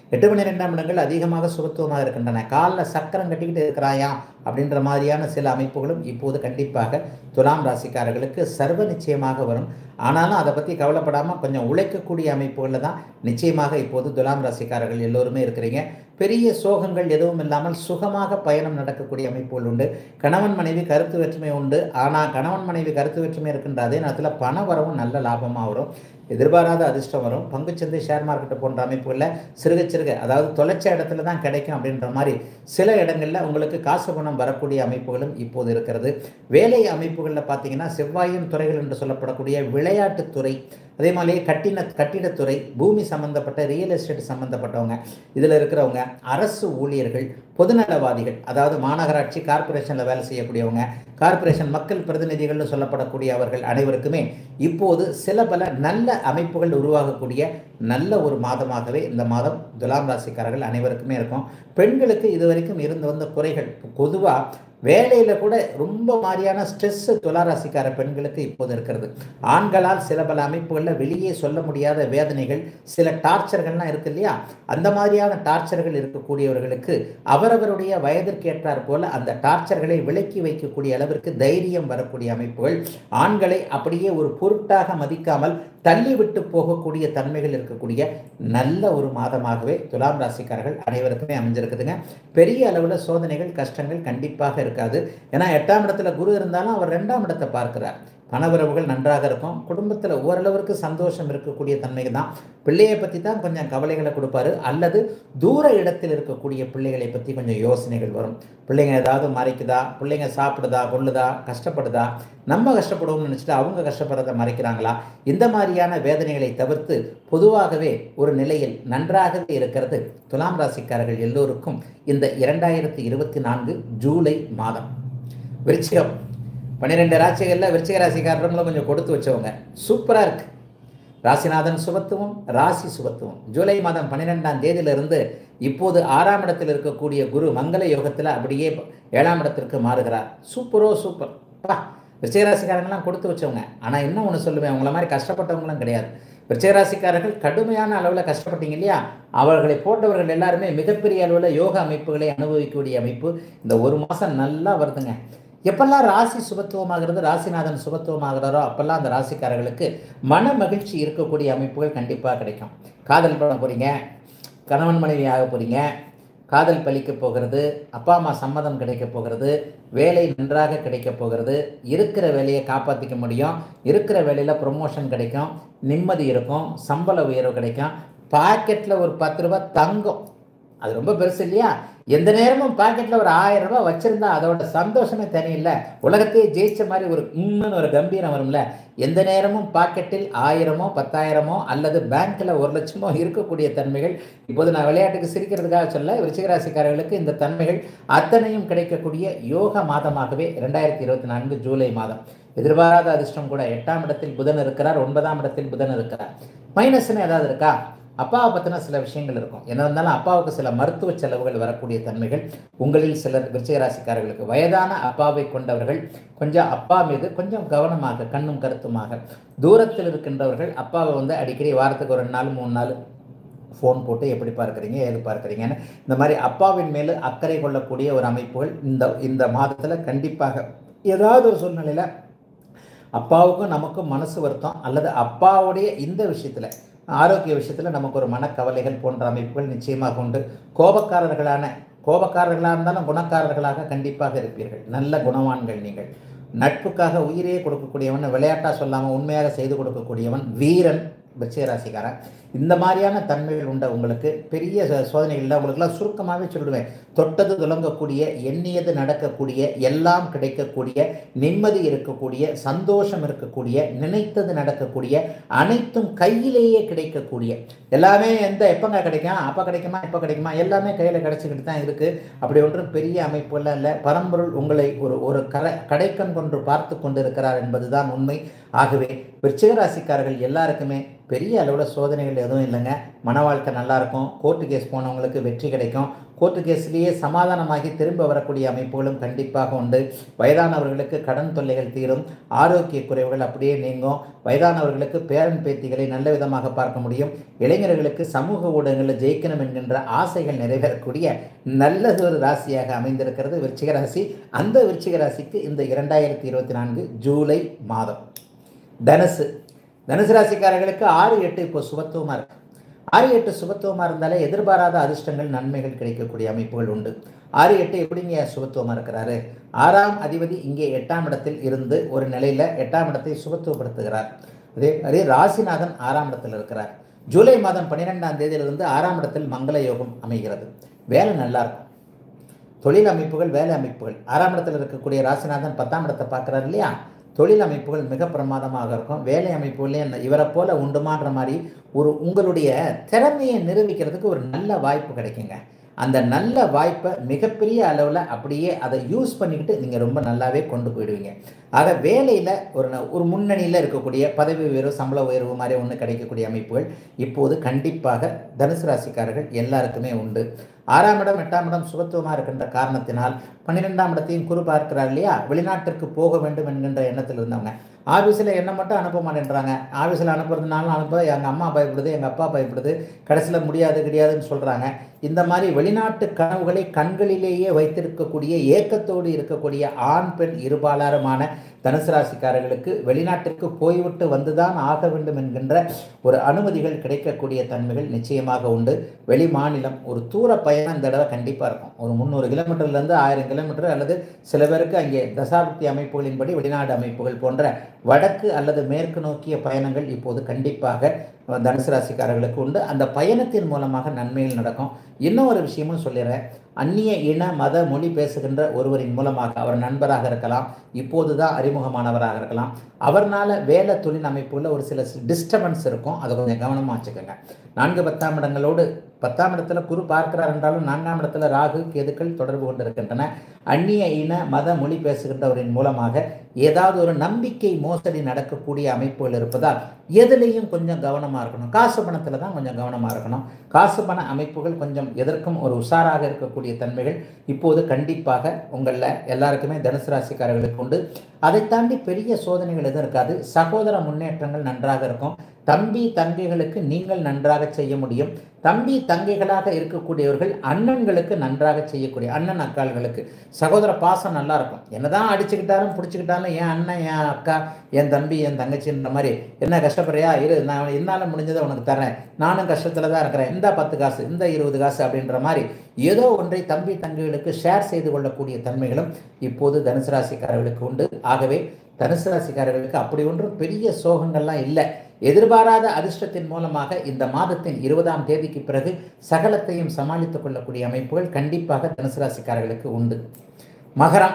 எட்டு மணி ரெண்டாம் இடங்கள் அதிகமாக சுபத்துவமாக இருக்கின்றன. காலில் சக்கரம் கட்டிக்கிட்டு இருக்கிறாயா அப்படின்ற மாதிரியான சில அமைப்புகளும் இப்போது கண்டிப்பாக துலாம் ராசிக்காரர்களுக்கு சர்வ நிச்சயமாக வரும். ஆனாலும் அதை பற்றி கவலைப்படாமல் கொஞ்சம் உழைக்கக்கூடிய அமைப்புகளில் தான் நிச்சயமாக இப்போது துலாம் ராசிக்காரர்கள் எல்லோருமே இருக்கிறீங்க. பெரிய சோகங்கள் எதுவும் இல்லாமல் சுகமாக பயணம் நடக்கக்கூடிய அமைப்புகள் உண்டு. கணவன் மனைவி கருத்து வேற்றுமை உண்டு. ஆனால் கணவன் மனைவி கருத்து வேற்றுமை இருக்கின்ற அதே நேரத்தில் பண வரவும் நல்ல லாபமாக வரும். எதிர்பாராத அதிர்ஷ்டம் வரும். பங்குச்சந்தை ஷேர் மார்க்கெட் போன்ற அமைப்புகளில் சிறுக சிறுக அதாவது தொலைச்ச இடத்துல தான் கிடைக்கும் அப்படின்ற மாதிரி சில இடங்களில் உங்களுக்கு காசு பணம் வரக்கூடிய அமைப்புகளும் இப்போது இருக்கிறது. வேலை அமைப்புகளில் பார்த்தீங்கன்னா செவ்வாயின் துறைகள் என்று சொல்லப்படக்கூடிய விளையாட்டுத்துறை, அதே மாதிரி கட்டின கட்டிடத்துறை, பூமி சம்பந்தப்பட்ட ரியல் எஸ்டேட் சம்பந்தப்பட்டவங்க, இதில் இருக்கிறவங்க, அரசு ஊழியர்கள், பொதுநலவாதிகள், அதாவது மாநகராட்சி கார்பரேஷனில் வேலை செய்யக்கூடியவங்க, கார்பரேஷன் மக்கள் பிரதிநிதிகள்னு சொல்லப்படக்கூடிய அவர்கள் அனைவருக்குமே இப்போது சில பல நல்ல அமைப்புகள் உருவாகக்கூடிய நல்ல ஒரு மாதமாகவே இந்த மாதம் துலாம் ராசிக்காரர்கள் அனைவருக்குமே இருக்கும். பெண்களுக்கு இதுவரைக்கும் இருந்து வந்த குறைகள் பொதுவாக வேலையில் கூட ரொம்ப மாதிரியான ஸ்ட்ரெஸ் துளாராசிக்கார பெண்களுக்கு இப்போது இருக்கிறது. ஆண்களால் சில பல அமைப்புகளில் வெளியே சொல்ல முடியாத வேதனைகள், சில டார்ச்சர்கள்லாம் இருக்கு இல்லையா, அந்த மாதிரியான டார்ச்சர்கள் இருக்கக்கூடியவர்களுக்கு அவரவருடைய வயதிற்கு ஏற்றார் போல அந்த டார்ச்சர்களை விலக்கி வைக்கக்கூடிய அளவிற்கு தைரியம் வரக்கூடிய அமைப்புகள், ஆண்களை அப்படியே ஒரு பொருட்டாக மதிக்காமல் தள்ளிவிட்டு போகக்கூடிய தன்மைகள் இருக்கக்கூடிய நல்ல ஒரு மாதமாகவே துலாம் ராசிக்காரர்கள் அனைவருக்குமே அமைஞ்சிருக்குதுங்க. பெரிய அளவில் சோதனைகள் கஷ்டங்கள் கண்டிப்பாக இருக்காது. ஏன்னா எட்டாம் இடத்துல குரு இருந்தாலும் அவர் ரெண்டாம் இடத்தை பார்க்கிறார். பணவரவுகள் நன்றாக இருக்கும். குடும்பத்தில் ஓரளவிற்கு சந்தோஷம் இருக்கக்கூடிய தன்மைக்கு தான். பிள்ளையை பற்றி தான் கொஞ்சம் கவலைகளை கொடுப்பாரு, அல்லது தூர இடத்தில் இருக்கக்கூடிய பிள்ளைகளை பற்றி கொஞ்சம் யோசனைகள் வரும். பிள்ளைங்க ஏதாவது மறைக்குதா, பிள்ளைங்க சாப்பிடுதா, கொள்ளுதா, கஷ்டப்படுதா, நம்ம கஷ்டப்படுவோம்னு நினச்சிட்டு அவங்க கஷ்டப்படுறதை மறைக்கிறாங்களா, இந்த மாதிரியான வேதனைகளை தவிர்த்து பொதுவாகவே ஒரு நிலையில் நன்றாகவே இருக்கிறது துலாம் ராசிக்காரர்கள் எல்லோருக்கும் இந்த இரண்டாயிரத்தி இருபத்தி நான்கு ஜூலை மாதம். விருச்சிகம் பன்னிரெண்டு ராசிகளில் விருச்சிக ராசிக்காரர்களும் கொஞ்சம் கொடுத்து வச்சவங்க சூப்பராக இருக்கு. ராசிநாதன் சுபத்துவம், ராசி சுபத்துவம். ஜூலை மாதம் பன்னிரெண்டாம் தேதியிலிருந்து இப்போது ஆறாம் இடத்தில் இருக்கக்கூடிய குரு மங்கள யோகத்தில் அப்படியே ஏழாம் இடத்திற்கு மாறுகிறார். சூப்பரோ சூப்பர் பா. விருச்சிக ராசிக்காரங்களாம் கொடுத்து வச்சவங்க. ஆனால் இன்னும் ஒன்று சொல்லுவேன், உங்களை மாதிரி கஷ்டப்பட்டவங்களும் கிடையாது. விருச்சிக ராசிக்காரர்கள் கடுமையான அளவில் கஷ்டப்பட்டீங்க இல்லையா, அவர்களை போன்றவர்கள் எல்லாருமே மிகப்பெரிய அளவில் யோக அமைப்புகளை அனுபவிக்கக்கூடிய அமைப்பு இந்த ஒரு மாதம் நல்லா வருதுங்க. எப்பெல்லாம் ராசி சுபத்துவமாகிறது, ராசிநாதன் சுபத்துவமாகிறாரோ அப்பெல்லாம் அந்த ராசிக்காரர்களுக்கு மன மகிழ்ச்சி இருக்கக்கூடிய அமைப்புகள் கண்டிப்பாக கிடைக்கும். காதல் பண்ண போகிறீங்க, கணவன் மனைவி ஆக போகிறீங்க, காதல் பலிக்க போகிறது, அப்பா அம்மா சம்மதம் கிடைக்க போகிறது, வேலை நன்றாக கிடைக்க போகிறது, இருக்கிற வேலையை காப்பாற்றிக்க முடியும், இருக்கிற வேலையில் ப்ரொமோஷன் கிடைக்கும், நிம்மதி இருக்கும், சம்பள உயர்வு கிடைக்கும், பாக்கெட்டில் ஒரு பத்து ரூபாய் தங்கம், அது ரொம்ப பெருசு இல்லையா. எந்த நேரமும் பாக்கெட்டில் ஒரு ஆயிரம் ரூபாய் வச்சுருந்தா அதோட சந்தோஷமே தனியில்லை. உலகத்தையே ஜெயிச்ச மாதிரி ஒரு இன்னும் ஒரு கம்பீரம் வரும்ல. எந்த நேரமும் பாக்கெட்டில் ஆயிரமோ பத்தாயிரமோ அல்லது பேங்க்கில் ஒரு லட்சமோ இருக்கக்கூடிய தன்மைகள் இப்போது நான் விளையாட்டுக்கு சிரிக்கிறதுக்காக சொல்ல, விருச்சிகராசிக்காரர்களுக்கு இந்த தன்மைகள் அத்தனையும் கிடைக்கக்கூடிய யோக மாதமாகவே இரண்டாயிரத்தி இருபத்தி நான்கு ஜூலை மாதம். எதிர்பாராத அதிர்ஷ்டம் கூட. எட்டாம் இடத்தில் புதன் இருக்கிறார், ஒன்பதாம் இடத்தில் புதன் இருக்கிறார். மைனஸ்ன்னு ஏதாவது இருக்கா? அப்பாவை பற்றின சில விஷயங்கள் இருக்கும். என்ன இருந்தாலும் அப்பாவுக்கு சில மருத்துவ செலவுகள் வரக்கூடிய தன்மைகள் உங்களில் சிலர் விருச்சிகராசிக்காரர்களுக்கு. வயதான அப்பாவை கொண்டவர்கள் கொஞ்சம் அப்பா மீது கொஞ்சம் கவனமாக கண்ணும் கருத்துமாக. தூரத்தில் இருக்கின்றவர்கள் அப்பாவை வந்து அடிக்கடி வாரத்துக்கு ஒரு ரெண்டு நாள் மூணு நாள் ஃபோன் போட்டு எப்படி பார்க்குறீங்க ஏது பார்க்குறீங்கன்னு இந்த மாதிரி அப்பாவின் மேலே அக்கறை கொள்ளக்கூடிய ஒரு அமைப்புகள் இந்த இந்த மாதத்தில் கண்டிப்பாக. ஏதாவது ஒரு சூழ்நிலையில் அப்பாவுக்கும் நமக்கும் மனசு வருத்தம், அல்லது அப்பாவுடைய இந்த விஷயத்தில் ஆரோக்கிய விஷயத்தில் நமக்கு ஒரு மனக்கவலைகள் போன்ற அமைப்புகள் நிச்சயமாக உண்டு. கோபக்காரர்களான கோபக்காரர்களாக இருந்தாலும் குணக்காரர்களாக கண்டிப்பாக இருப்பீர்கள். நல்ல குணவான்கள் நீங்கள். நட்புக்காக உயிரையே கொடுக்கக்கூடியவன், விளையாட்டாக சொல்லாமல் உண்மையாக செய்து கொடுக்கக்கூடியவன், வீரன் விருச்சிகராசிக்காரன். இந்த மாதிரியான தன்மைகள் உண்ட உங்களுக்கு பெரிய சோதனைகள் இல்லை. உங்களுக்குலாம் சுருக்கமாகவே சொல்லிடுவேன். தொட்டது துலங்கக்கூடிய, எண்ணியது நடக்கக்கூடிய, எல்லாம் கிடைக்கக்கூடிய, நிம்மதி இருக்கக்கூடிய, சந்தோஷம் இருக்கக்கூடிய, நினைத்தது நடக்கக்கூடிய, அனைத்தும் கையிலேயே கிடைக்கக்கூடிய, எல்லாமே எந்த எப்பங்க கிடைக்கும், அப்போ கிடைக்குமா இப்போ கிடைக்குமா, எல்லாமே கையில் கிடைச்சிக்கிட்டு தான் இருக்குது. அப்படி ஒன்றும் பெரிய அமைப்புலாம் இல்லை. பரம்பொருள் உங்களை ஒரு ஒரு கரை கடைக்கண் கொன்று பார்த்து கொண்டு இருக்கிறார் என்பதுதான் உண்மை. ஆகவே விருச்சிகராசிக்காரர்கள் எல்லாருக்குமே பெரிய அளவில் சோதனைகள் எதுவும் இல்லைங்க. மன வாழ்க்கை நல்லாயிருக்கும். கோர்ட்டு கேஸ் போனவங்களுக்கு வெற்றி கிடைக்கும். கோர்ட்டு கேஸ்லேயே சமாதானமாகி திரும்ப வரக்கூடிய அமைப்புகளும் கண்டிப்பாக உண்டு. வயதானவர்களுக்கு கடன் தொல்லைகள் தீரும். ஆரோக்கிய குறைவுகள் அப்படியே நீங்கும். வயதானவர்களுக்கு பேரன் பேத்திகளை நல்ல விதமாக பார்க்க முடியும். இளைஞர்களுக்கு சமூக ஊடகங்களில் ஜெயிக்கணும் என்கின்ற ஆசைகள் நிறைவேறக்கூடிய நல்லது ஒரு ராசியாக அமைந்திருக்கிறது விருச்சிக ராசி. அந்த விருச்சிக ராசிக்கு இந்த இரண்டாயிரத்தி இருபத்தி நான்கு ஜூலை மாதம். தனுசு தனுசு ராசிக்காரர்களுக்கு ஆறு எட்டு இப்போ சுபத்துவமாக இருக்கு. ஆறு எட்டு சுபத்துவமாக இருந்தாலே எதிர்பாராத அதிர்ஷ்டங்கள் நன்மைகள் கிடைக்கக்கூடிய அமைப்புகள் உண்டு. ஆறு எட்டு எப்படிங்க சுபத்துவமாக இருக்கிறாரு? ஆறாம் அதிபதி இங்கே எட்டாம் இடத்தில் இருந்து ஒரு நிலையில் எட்டாம் இடத்தை சுபத்துவப்படுத்துகிறார். அதே மாதிரி ராசிநாதன் ஆறாம் இடத்தில் இருக்கிறார். ஜூலை மாதம் பன்னிரெண்டாம் தேதியிலிருந்து ஆறாம் இடத்தில் மங்கள யோகம் அமைகிறது. வேலை நல்லா இருக்கும். தொழில் அமைப்புகள் வேலை அமைப்புகள் ஆறாம் இடத்தில் இருக்கக்கூடிய ராசிநாதன் பத்தாம் இடத்தை பார்க்குறாரு இல்லையா? தொழில் அமைப்புகள் மிக பிரமாதமாக இருக்கும். வேலை அமைப்புகளே இவரை போல உண்டுமான்ற மாதிரி ஒரு உங்களுடைய திறமையை நிரூபிக்கிறதுக்கு ஒரு நல்ல வாய்ப்பு கிடைக்குங்க. அந்த நல்ல வாய்ப்பை மிகப்பெரிய அளவில் அப்படியே அதை யூஸ் பண்ணிக்கிட்டு நீங்கள் ரொம்ப நல்லாவே கொண்டு போயிடுவீங்க. ஆக வேலையில் ஒரு ஒரு முன்னணியில் இருக்கக்கூடிய பதவி உயர்வு சம்பள உயர்வு மாதிரி ஒன்று கிடைக்கக்கூடிய அமைப்புகள் இப்போது கண்டிப்பாக தனுசு ராசிக்காரர்கள் எல்லாருக்குமே உண்டு. ஆறாம் இடம் எட்டாம் இடம் சுபத்துவமாக இருக்கின்ற காரணத்தினால் பன்னிரெண்டாம் இடத்தையும் குரு பார்க்கிறார் இல்லையா? வெளிநாட்டிற்கு போக வேண்டும் என்கின்ற எண்ணத்தில் இருந்தவங்க ஆஃபீஸில் என்ன மட்டும் அனுப்ப மாட்டேன்றாங்க. ஆஃபீஸில் அனுப்புறதுனாலும் அனுப்ப எங்கள் அம்மா பயப்படுது, எங்கள் அப்பா பயப்படுது, கடைசியில் முடியாது கிடையாதுன்னு சொல்கிறாங்க. இந்த மாதிரி வெளிநாட்டு கனவுகளை கண்களிலேயே வைத்திருக்கக்கூடிய ஏக்கத்தோடு இருக்கக்கூடிய ஆண் பெண் இருபாலாருமான தனுசு ராசிக்காரர்களுக்கு வெளிநாட்டிற்கு போய்விட்டு வந்துதான் ஆக வேண்டும் என்கின்ற ஒரு அனுமதிகள் கிடைக்கக்கூடிய தன்மைகள் நிச்சயமாக உண்டு. வெளி மாநிலம் ஒரு தூர பயணம் இந்த தடவை கண்டிப்பாக இருக்கும். ஒரு முந்நூறு கிலோமீட்டர்லேருந்து ஆயிரம் கிலோமீட்டர் அல்லது சில பேருக்கு அங்கே தசாப்தி அமைப்புகளின்படி வெளிநாடு அமைப்புகள் போன்ற வடக்கு அல்லது மேற்கு நோக்கிய பயணங்கள் இப்போது கண்டிப்பாக தனுசு ராசிக்காரர்களுக்கு உண்டு. அந்த பயணத்தின் மூலமாக நன்மைகள் நடக்கும். இன்னும் ஒரு விஷயமும் சொல்லிடுறேன். அந்நிய இன மத மொழி பேசுகின்ற ஒருவரின் மூலமாக அவர் நண்பராக இருக்கலாம், இப்போது தான் அறிமுகமானவராக இருக்கலாம். அவர்னால வேலை தொழில் அமைப்புகளில் ஒரு சில டிஸ்டர்பன்ஸ் இருக்கும். அதை கொஞ்சம் கவனமாக வச்சுக்கோங்க. நான்கு பத்தாம் இடங்களோடு பத்தாம் இடத்துல குரு பார்க்கிறார் என்றாலும் நான்காம் இடத்துல ராகு கேதுக்கள் தொடர்பு கொண்டு இருக்கின்றன. அந்நிய இன மத மொழி பேசுகின்றவரின் மூலமாக ஏதாவது ஒரு நம்பிக்கை மோசடி நடக்கக்கூடிய அமைப்புகள் இருப்பதால் எதுலேயும் கொஞ்சம் கவனமாக இருக்கணும். காசு பணத்தில் தான் கொஞ்சம் கவனமாக இருக்கணும். காசு பண அமைப்புகள் கொஞ்சம் எதற்கும் ஒரு உஷாராக இருக்கக்கூடிய தன்மைகள் இப்போது கண்டிப்பாக உங்களில் எல்லாருக்குமே தனுசு ராசிக்காரர்களுக்கு உண்டு. அதை தாண்டி பெரிய சோதனைகள் எதுவும் இருக்காது. சகோதர முன்னேற்றங்கள் நன்றாக இருக்கும். தம்பி தங்கைகளுக்கு நீங்கள் நன்றாக செய்ய முடியும். தம்பி தங்கைகளாக இருக்கக்கூடியவர்கள் அண்ணன்களுக்கு நன்றாக செய்யக்கூடிய அண்ணன் அக்காள்களுக்கு சகோதர பாசம் நல்லா இருக்கும். என்னதான் அடிச்சுக்கிட்டாலும் பிடிச்சிக்கிட்டாலும் என் அண்ணன் என் அக்கா என் தம்பி என் தங்கச்சின்ற மாதிரி என்ன கஷ்டப்படுறியா இரு, நான் என்னால் முடிஞ்சதை உனக்கு தரேன், நானும் கஷ்டத்தில் தான் இருக்கிறேன், இந்த பத்து காசு இந்த இருபது காசு அப்படின்ற மாதிரி ஏதோ ஒன்றை தம்பி தங்கைகளுக்கு ஷேர் செய்து கொள்ளக்கூடிய தன்மைகளும் இப்போது தனுசு ராசிக்காரர்களுக்கு உண்டு. ஆகவே தனுசு ராசிக்காரர்களுக்கு அப்படி ஒன்றும் பெரிய சோகங்கள்லாம் இல்லை. எதிர்பாராத அதிர்ஷ்டத்தின் மூலமாக இந்த மாதத்தின் இருபதாம் தேதிக்கு பிறகு சகலத்தையும் சமாளித்துக் கொள்ளக்கூடிய அமைப்புகள் கண்டிப்பாக தனுசு ராசிக்காரர்களுக்கு உண்டு. மகரம்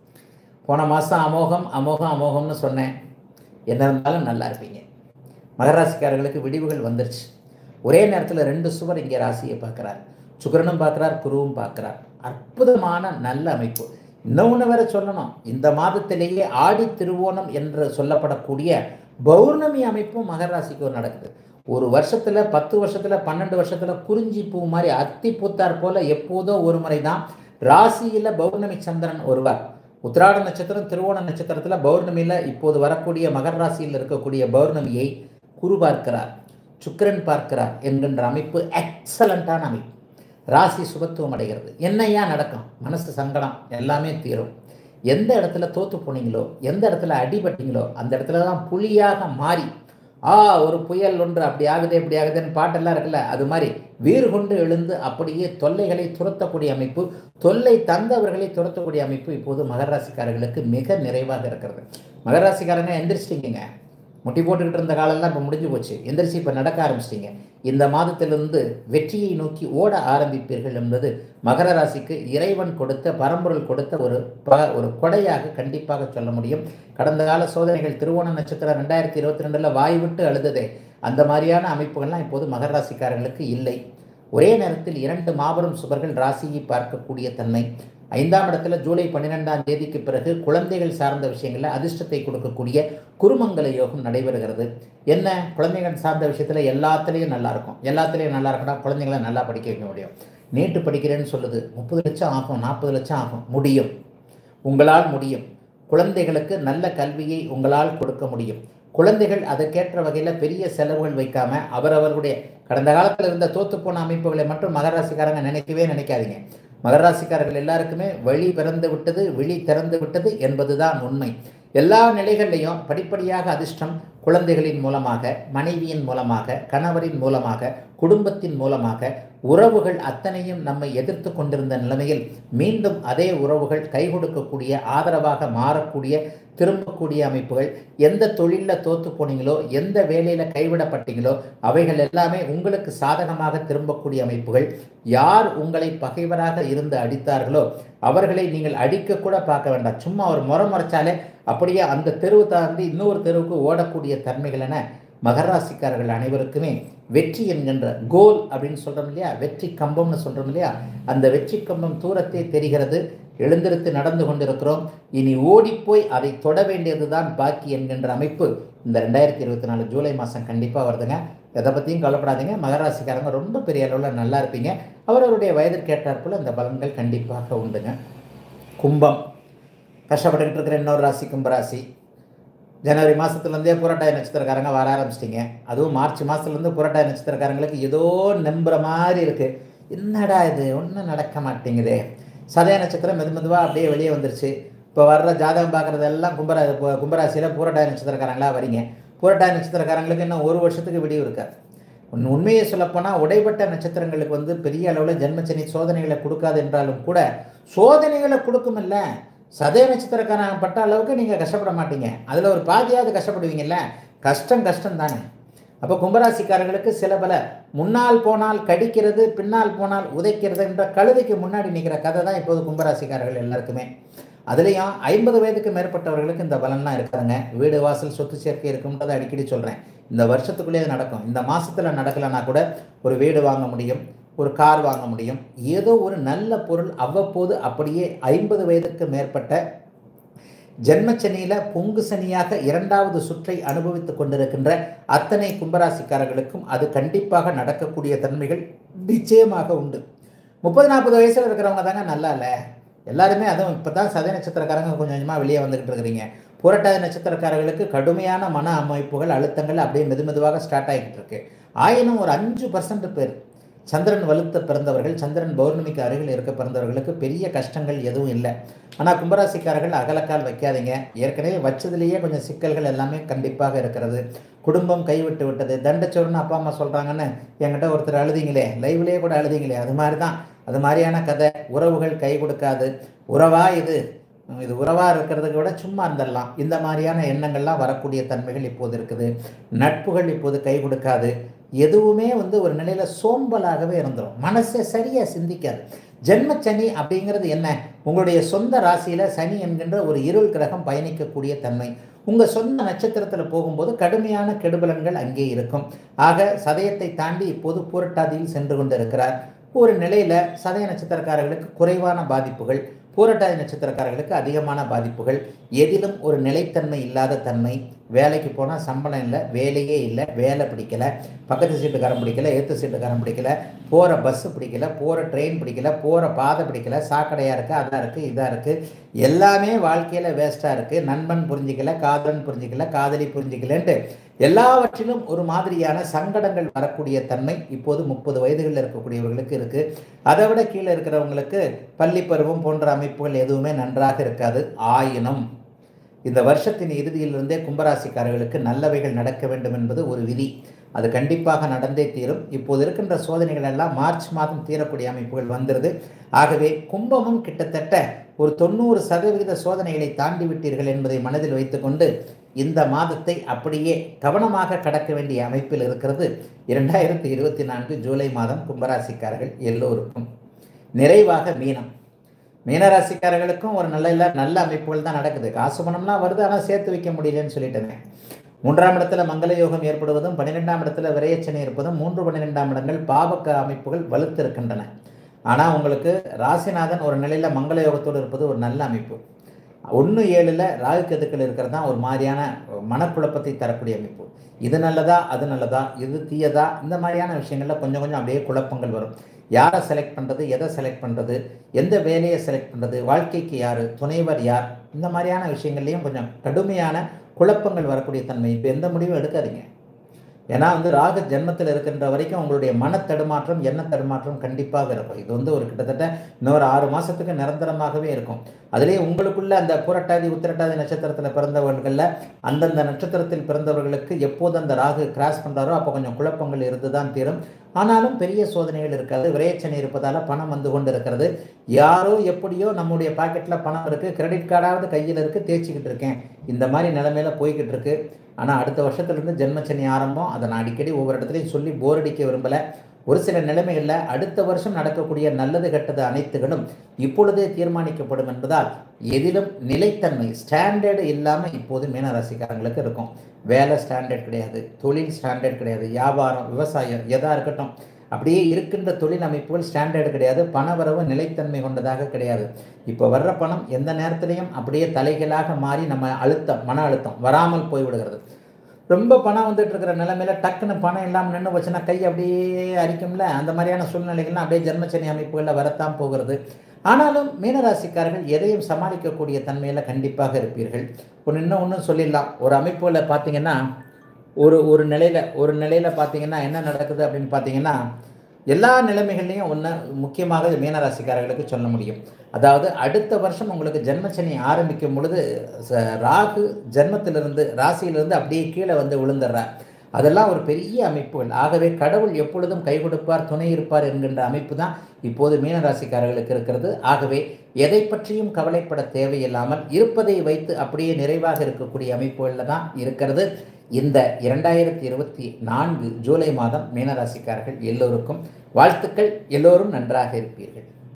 போன மாதம் அமோகம் அமோகம் அமோகம்னு சொன்னேன். என்ன இருந்தாலும் நல்லா இருப்பீங்க. மகர ராசிக்காரர்களுக்கு விடிவுகள் வந்துருச்சு. ஒரே நேரத்தில் ரெண்டு சுவர் இங்கே ராசியை பார்க்குறார். சுக்கிரனும் பார்க்குறார், குருவும் பார்க்குறார். அற்புதமான நல்ல அமைப்பு. இன்னொன்று வேற சொல்லணும். இந்த மாதத்திலேயே ஆடி திருவோணம் என்று சொல்லப்படக்கூடிய பௌர்ணமி அமைப்பும் மகர ராசிக்கு நடக்குது. ஒரு வருஷத்துல பத்து வருஷத்துல பன்னெண்டு வருஷத்துல குறிஞ்சி பூ மாதிரி அத்தி பூத்தார் போல எப்போதோ ஒரு முறை தான் ராசியில பௌர்ணமி சந்திரன் ஒருவர். உத்திராட நட்சத்திரம் திருவோண நட்சத்திரத்துல பௌர்ணமியில இப்போது வரக்கூடிய மகர ராசியில் இருக்கக்கூடிய பௌர்ணமியை குரு பார்க்கிறார், சுக்கிரன் பார்க்கிறார் என்கின்ற அமைப்பு எக்ஸலண்டான அமைப்பு. ராசி சுபத்துவம் அடைகிறது. என்னையா நடக்கும்? மனசு சங்கடம் எல்லாமே தீரும். எந்த இடத்துல தோற்று போனீங்களோ, எந்த இடத்துல அடிபட்டீங்களோ அந்த இடத்துல தான் புலியாக மாறி ஆ ஒரு புயல் ஒன்று அப்படி ஆகுது இப்படி ஆகுதுன்னு பாட்டெல்லாம் இருக்குல்ல, அது மாதிரி வீறு கொண்டு எழுந்து அப்படியே தொல்லைகளை துரத்தக்கூடிய அமைப்பு, தொல்லை தந்தவர்களை துரத்தக்கூடிய அமைப்பு இப்போது மகர ராசிக்காரர்களுக்கு மிக நிறைவாக இருக்கிறது. மகர ராசிக்காரங்க எந்திரிச்சிட்டிங்க. முட்டி போட்டுக்கிட்டு இருந்த காலம்லாம் இப்போ முடிஞ்சு போச்சு. எந்திரிச்சு இப்போ நடக்க ஆரம்பிச்சிட்டிங்க. இந்த மாதத்திலிருந்து வெற்றியை நோக்கி ஓட ஆரம்பிப்பீர்கள் என்பது மகர ராசிக்கு இறைவன் கொடுத்த பரம்பொருள் கொடுத்த ஒரு ப ஒரு கொடையாக கண்டிப்பாக சொல்ல முடியும். கடந்த கால சோதனைகள் திருவோண நட்சத்திரம் ரெண்டாயிரத்தி இருபத்தி ரெண்டில் வாய் விட்டு அழுததே, அந்த மாதிரியான அமைப்புகள்லாம் இப்போது மகர ராசிக்காரர்களுக்கு இல்லை. ஒரே நேரத்தில் இரண்டு மாபெரும் சுபர்கள் ராசியை பார்க்கக்கூடிய தன்மை, ஐந்தாம் இடத்துல ஜூலை பன்னிரெண்டாம் தேதிக்கு பிறகு குழந்தைகள் சார்ந்த விஷயங்களில் அதிர்ஷ்டத்தை கொடுக்கக்கூடிய குருமங்கல யோகம் நடைபெறுகிறது. என்ன குழந்தைகள் சார்ந்த விஷயத்தில் எல்லாத்துலேயும் நல்லா இருக்கும். எல்லாத்துலேயும் நல்லா இருக்கணும், குழந்தைங்களை நல்லா படிக்க வைக்க முடியும். நீட்டு படிக்கிறேன்னு சொல்லுது, முப்பது லட்சம் ஆகும், நாற்பது லட்சம் ஆகும், முடியும், உங்களால் முடியும். குழந்தைகளுக்கு நல்ல கல்வியை உங்களால் கொடுக்க முடியும். குழந்தைகள் அதற்கேற்ற வகையில் பெரிய செலவுகள் வைக்காம அவரவர்களுடைய கடந்த காலத்தில் இருந்த தோத்துப்போன அமைப்புகளை மட்டும் மகராசிக்காரங்க நினைக்கவே நினைக்காதீங்க. மகராசிக்காரர்கள் எல்லாருக்குமே வழி பிறந்து விட்டது, விழி திறந்து விட்டது என்பதுதான் உண்மை. எல்லா நிலைகள்லையும் படிப்படியாக அதிர்ஷ்டம் குழந்தைகளின் மூலமாக, மனைவியின் மூலமாக, கணவரின் மூலமாக, குடும்பத்தின் மூலமாக, உறவுகள் அத்தனையும் நம்மை எதிர்த்து கொண்டிருந்த நிலைமையில் மீண்டும் அதே உறவுகள் கை கொடுக்கக்கூடிய, ஆதரவாக மாறக்கூடிய, திரும்பக்கூடிய அமைப்புகள். எந்த தொழிலில் தோற்று போனீங்களோ, எந்த வேலையில் கைவிடப்பட்டீங்களோ அவைகள் எல்லாமே உங்களுக்கு சாதகமாக திரும்பக்கூடிய அமைப்புகள். யார் உங்களை பகைவராக இருந்து அடித்தார்களோ அவர்களை நீங்கள் அடிக்க கூட பார்க்க வேண்டாம். சும்மா ஒரு முறை முறைச்சாலே அப்படியே அந்த தெருவு தாண்டி இன்னொரு தெருவுக்கு ஓடக்கூடிய தன்மைகள் என மகராசிக்காரர்கள் அனைவருக்குமே வெற்றி என்கின்ற கோல் அப்படின்னு சொல்கிறோம் இல்லையா, வெற்றி கம்பம்னு சொல்கிறோம் இல்லையா, அந்த வெற்றி கம்பம் தூரத்தே தெரிகிறது. எழுந்திருத்து நடந்து கொண்டிருக்கிறோம். இனி ஓடிப்போய் அதை தொட வேண்டியது தான் பாக்கி என்கின்ற அமைப்பு இந்த ரெண்டாயிரத்தி இருபத்தி நாலு ஜூலை மாதம் கண்டிப்பாக வருதுங்க. எதை பற்றியும் கவலைப்படாதீங்க. மகராசிக்காரங்க ரொம்ப பெரிய அளவில் நல்லா இருப்பீங்க. அவரவருடைய வயதிற்கேற்றாற்போல் இந்த பலன்கள் கண்டிப்பாக உண்டுங்க. கும்பம் கஷ்டப்பட்டுக்கிட்டு இருக்கிற இன்னொரு ராசி கும்பராசி. ஜனவரி மாதத்துலேருந்தே புரட்டாதி நட்சத்திரக்காரங்க வர ஆரம்பிச்சிட்டிங்க. அதுவும் மார்ச் மாதத்துலேருந்து புரட்டாதி நட்சத்திரக்காரங்களுக்கு ஏதோ நம்புகிற மாதிரி இருக்குது. என்னடா இது ஒன்றும் நடக்க மாட்டேங்குதே. சதய நட்சத்திரம் மெது மெதுவாக அப்படியே வெளியே வந்துருச்சு. இப்போ வர்ற ஜாதகம் பார்க்குறதெல்லாம் கும்பரா கும்பராசியில் பூரட்டாதி நட்சத்திரக்காரங்களா வரீங்க. பூரட்டாதி நட்சத்திரக்காரங்களுக்கு இன்னும் ஒரு வருஷத்துக்கு விடிவு இருக்காது. உண்மையை சொல்லப்போனால் உடைப்பட்ட நட்சத்திரங்களுக்கு வந்து பெரிய அளவில் ஜென்மச்சனி சோதனைகளை கொடுக்காது என்றாலும் கூட சோதனைகளை கொடுக்குமில்ல. சதய நட்சத்திரக்காரன் பட்ட அளவுக்கு நீங்கள் கஷ்டப்பட மாட்டீங்க. அதில் ஒரு பாதியாவது கஷ்டப்படுவீங்கல்ல. கஷ்டம் கஷ்டம் தானே. அப்போ கும்பராசிக்காரர்களுக்கு சில பல முன்னால் போனால் கடிக்கிறது, பின்னால் போனால் உதைக்கிறது என்ற கழுதைக்கு முன்னாடி நிற்கிற கதை தான் இப்போது கும்பராசிக்காரர்கள் எல்லாருக்குமே. அதுலேயும் ஐம்பது வயதுக்கு மேற்பட்டவர்களுக்கு இந்த பலன்லாம் இருக்காதுங்க. வீடு வாசல் சொத்து சேர்க்கை இருக்குன்றதை அடிக்கடி சொல்கிறேன். இந்த வருஷத்துக்குள்ளேயே நடக்கும். இந்த மாதத்தில் நடக்கலைன்னா கூட ஒரு வீடு வாங்க முடியும், ஒரு கார் வாங்க முடியும். ஏதோ ஒரு நல்ல பொருள் அவ்வப்போது அப்படியே ஐம்பது வயதுக்கு மேற்பட்ட ஜென்மச்சனியில் பொங்கு சனியாக இரண்டாவது சுற்றை அனுபவித்துக் கொண்டிருக்கின்ற அத்தனை கும்பராசிக்காரர்களுக்கும் அது கண்டிப்பாக நடக்கக்கூடிய தன்மைகள் நிச்சயமாக உண்டு. முப்பது நாற்பது வயசில் இருக்கிறவங்க தாங்க நல்லா இல்லை எல்லாருமே. அதுவும் இப்போ தான் சதய நட்சத்திரக்காரங்க கொஞ்சம் கொஞ்சமாக வெளியே வந்துக்கிட்டு இருக்கிறீங்க. புரட்டாதி நட்சத்திரக்காரர்களுக்கு கடுமையான மன அமைப்புகள், அழுத்தங்கள் அப்படியே மெது மெதுவாக ஸ்டார்ட் ஆகிட்டு இருக்கு. ஆயினும் ஒரு அஞ்சு பர்சன்ட் பேர் சந்திரன் வலுத்த பிறந்தவர்கள், சந்திரன் பௌர்ணமிக்கு அருகில் இருக்க பிறந்தவர்களுக்கு பெரிய கஷ்டங்கள் எதுவும் இல்லை. ஆனால் கும்பராசிக்காரர்கள் அகலக்கால் வைக்காதீங்க. ஏற்கனவே வச்சதுலேயே கொஞ்சம் சிக்கல்கள் எல்லாமே கண்டிப்பாக இருக்கிறது. குடும்பம் கைவிட்டு விட்டது, தண்டச்சோறுன்னு அப்பா அம்மா சொல்கிறாங்கன்னு என்கிட்ட ஒருத்தர் அழுதிங்களே, லைவ்லேயே கூட அழுதிங்களே, அது மாதிரி தான். அது மாதிரியான கதை. உறவுகள் கை கொடுக்காது. உறவா இது இது உறவாக இருக்கிறதுக்கு விட சும்மா இருந்துடலாம். இந்த மாதிரியான எண்ணங்கள்லாம் வரக்கூடிய தன்மைகள் இப்போது இருக்குது. நட்புகள் இப்போது கை கொடுக்காது. எதுவுமே வந்து ஒரு நிலையில் சோம்பலாகவே இருந்துடும். மனசை சரியாக சிந்திக்காது. ஜென்மச்சனி அப்படிங்கிறது என்ன? உங்களுடைய சொந்த ராசியில் சனி என்கின்ற ஒரு இருள் கிரகம் பயணிக்கக்கூடிய தன்மை. உங்கள் சொந்த நட்சத்திரத்தில் போகும்போது கடுமையான கெடுபலன்கள் அங்கே இருக்கும். ஆக சதயத்தை தாண்டி இப்போது பூரட்டாதியில் சென்று கொண்டிருக்கிறார். ஒரு நிலையில் சதய நட்சத்திரக்காரர்களுக்கு குறைவான பாதிப்புகள், பூரட்டாதி நட்சத்திரக்காரர்களுக்கு அதிகமான பாதிப்புகள். எதிலும் ஒரு நிலைத்தன்மை இல்லாத தன்மை. வேலைக்கு போனால் சம்பளம் இல்லை, வேலையே இல்லை, வேலை பிடிக்கலை, பக்கத்து சீட்டுக்காரன் பிடிக்கல, ஏற்று சீட்டுக்காரன் பிடிக்கல, போகிற பஸ்ஸு பிடிக்கல, போகிற ட்ரெயின் பிடிக்கல, போகிற பாதை பிடிக்கல, சாக்கடையாக இருக்குது, அதாக இருக்குது, இதாக இருக்குது, எல்லாமே வாழ்க்கையில் வேஸ்ட்டாக இருக்குது. நண்பன் புரிஞ்சிக்கல, காதலன் புரிஞ்சிக்கல, காதலி புரிஞ்சிக்கலன்ட்டு எல்லாவற்றிலும் ஒரு மாதிரியான சங்கடங்கள் வரக்கூடிய தன்மை இப்போது முப்பது வயதுகளில் இருக்கக்கூடியவர்களுக்கு இருக்குது. அதை விட கீழே இருக்கிறவங்களுக்கு பள்ளி பருவம் போன்ற அமைப்புகள் எதுவுமே நன்றாக இருக்காது. ஆயினும் இந்த வருஷத்தின் இறுதியிலிருந்தே கும்பராசிக்காரர்களுக்கு நல்லவைகள் நடக்க வேண்டும் என்பது ஒரு விதி. அது கண்டிப்பாக நடந்தே தீரும். இப்போது இருக்கின்ற சோதனைகள் எல்லாம் மார்ச் மாதம் தீரக்கூடிய அமைப்புகள் வந்துடுது. ஆகவே கும்பமும் கிட்டத்தட்ட ஒரு தொண்ணூறு சதவிகித சோதனைகளை தாண்டி விட்டீர்கள் என்பதை மனதில் வைத்துக்கொண்டு இந்த மாதத்தை அப்படியே கவனமாக கடக்க வேண்டிய அமைப்பில் இருக்கிறது இரண்டாயிரத்தி இருபத்தி நான்கு ஜூலை மாதம் கும்பராசிக்காரர்கள் எல்லோருக்கும். நிறைவாக மீனம். மீனராசிக்காரர்களுக்கும் ஒரு நல்ல இல்லை நல்ல அமைப்புகள் தான் நடக்குது. காசு பணம்லாம் வருது, ஆனால் சேர்த்து வைக்க முடியலன்னு சொல்லிட்டேங்க. மூன்றாம் இடத்துல மங்கள யோகம் ஏற்படுவதும், பன்னிரெண்டாம் இடத்துல விரையச்சனை இருப்பதும், மூன்று பன்னிரெண்டாம் இடங்கள் பாவக்க அமைப்புகள் வலுத்து இருக்கின்றன. ஆனால் உங்களுக்கு ராசிநாதன் ஒரு நிலையில் மங்கள யோகத்தோடு இருப்பது ஒரு நல்ல அமைப்பு. ஒன்று ஏழில் ராகு கேதுக்கள் இருக்கிறது தான் ஒரு மாதிரியான மனக்குழப்பத்தை தரக்கூடிய அமைப்பு. இது நல்லதா, அது நல்லதா, இது தீயதா, இந்த மாதிரியான விஷயங்களில் கொஞ்சம் கொஞ்சம் அப்படியே குழப்பங்கள் வரும். யாரை செலக்ட் பண்ணுறது, எதை செலக்ட் பண்ணுறது, எந்த வேலையை செலக்ட் பண்ணுறது, வாழ்க்கைக்கு யார், துணைவர் யார், இந்த மாதிரியான விஷயங்கள்லையும் கொஞ்சம் கடுமையான குழப்பங்கள் வரக்கூடிய தன்மை. இப்போ எந்த முடிவும் எடுக்காதீங்க. ஏன்னா வந்து ராகு ஜென்மத்தில் இருக்கின்ற வரைக்கும் உங்களுடைய மன தடுமாற்றம், எண்ண தடுமாற்றம் கண்டிப்பாக இருக்கும். இது வந்து ஒரு கிட்டத்தட்ட இன்னொரு ஆறு மாதத்துக்கு நிரந்தரமாகவே இருக்கும். அதிலே உங்களுக்குள்ள அந்த புரட்டாதி உத்திரட்டாதி நட்சத்திரத்தில் பிறந்தவர்களில் அந்தந்த நட்சத்திரத்தில் பிறந்தவர்களுக்கு எப்போது அந்த ராகு கிராஸ் பண்ணுறாரோ அப்போ கொஞ்சம் குழப்பங்கள் இருந்து தான் தீரும். ஆனாலும் பெரிய சோதனைகள் இருக்காது. விரையச்சனை இருப்பதால் பணம் வந்து கொண்டு இருக்கிறது. யாரோ எப்படியோ நம்முடைய பாக்கெட்டில் பணம் இருக்குது, கிரெடிட் கார்டாவது கையில் இருக்குது, தேய்ச்சிக்கிட்டு இருக்கேன், இந்த மாதிரி நிலைமையில போய்கிட்டு இருக்கு. ஆனால் அடுத்த வருஷத்துலேருந்து ஜென்மச்சனி ஆரம்பம். அதை நான் அடிக்கடி ஒவ்வொரு இடத்துலையும் சொல்லி போர் அடிக்க விரும்பலை. ஒரு சில நிலைமைகளில் அடுத்த வருஷம் நடக்கக்கூடிய நல்லது கெட்டது அனைத்துகளும் இப்பொழுதே தீர்மானிக்கப்படும் என்பதால் எதிலும் நிலைத்தன்மை ஸ்டாண்டர்டு இல்லாமல் இப்போது மீனராசிக்காரங்களுக்கு இருக்கும். வேலை ஸ்டாண்டர்ட் கிடையாது, தொழில் ஸ்டாண்டர்ட் கிடையாது, வியாபாரம், விவசாயம் எதாக இருக்கட்டும் அப்படியே இருக்கின்ற தொழில் அமைப்புகள் ஸ்டாண்டர்டு கிடையாது. பணவரவு நிலைத்தன்மை கொண்டதாக கிடையாது. இப்போ வர்ற பணம் எந்த நேரத்திலையும் அப்படியே தலைகளாக மாறி நம்ம அழுத்தம், மன அழுத்தம் வராமல் போய்விடுகிறது. ரொம்ப பணம் வந்துட்டு இருக்கிற நிலைமையில டக்குன்னு பணம் இல்லாமல் நின்று வச்சுன்னா கை அப்படியே அரிக்கும்ல, அந்த மாதிரியான சூழ்நிலைகள்லாம் அப்படியே ஜென்மச்சனி அமைப்புகளில் வரத்தான் போகிறது. ஆனாலும் மீனராசிக்காரர்கள் எதையும் சமாளிக்கக்கூடிய தன்மையில் கண்டிப்பாக இருப்பீர்கள். ஒன்று இன்னும் ஒன்றும் சொல்லிடலாம். ஒரு அமைப்புகளில் பார்த்தீங்கன்னா ஒரு ஒரு நிலையில் ஒரு நிலையில் பார்த்தீங்கன்னா என்ன நடக்குது அப்படின்னு பார்த்தீங்கன்னா எல்லா நிலைமைகள்லையும் ஒன்று முக்கியமாக மீனராசிக்காரர்களுக்கு சொல்ல முடியும். அதாவது அடுத்த வருஷம் உங்களுக்கு ஜென்மச்சனி ஆரம்பிக்கும் பொழுது ராகு ஜென்மத்திலிருந்து ராசியிலிருந்து அப்படியே கீழே வந்து விழுந்துடுறார். அதெல்லாம் ஒரு பெரிய அமைப்புகள். ஆகவே கடவுள் எப்பொழுதும் கை கொடுப்பார், துணை இருப்பார் என்கின்ற அமைப்பு தான் இப்போது மீனராசிக்காரர்களுக்கு இருக்கிறது. ஆகவே எதை பற்றியும் கவலைப்பட தேவையில்லாமல் இருப்பதை வைத்து அப்படியே நிறைவாக இருக்கக்கூடிய அமைப்புகளில் தான் இருக்கிறது. இந்த இரண்டாயிரத்தி இருபத்தி நான்கு ஜூலை மாதம் மீனராசிக்காரர்கள் எல்லோருக்கும் வாழ்த்துக்கள். எல்லோரும் நன்றாக இருப்பீர்கள்.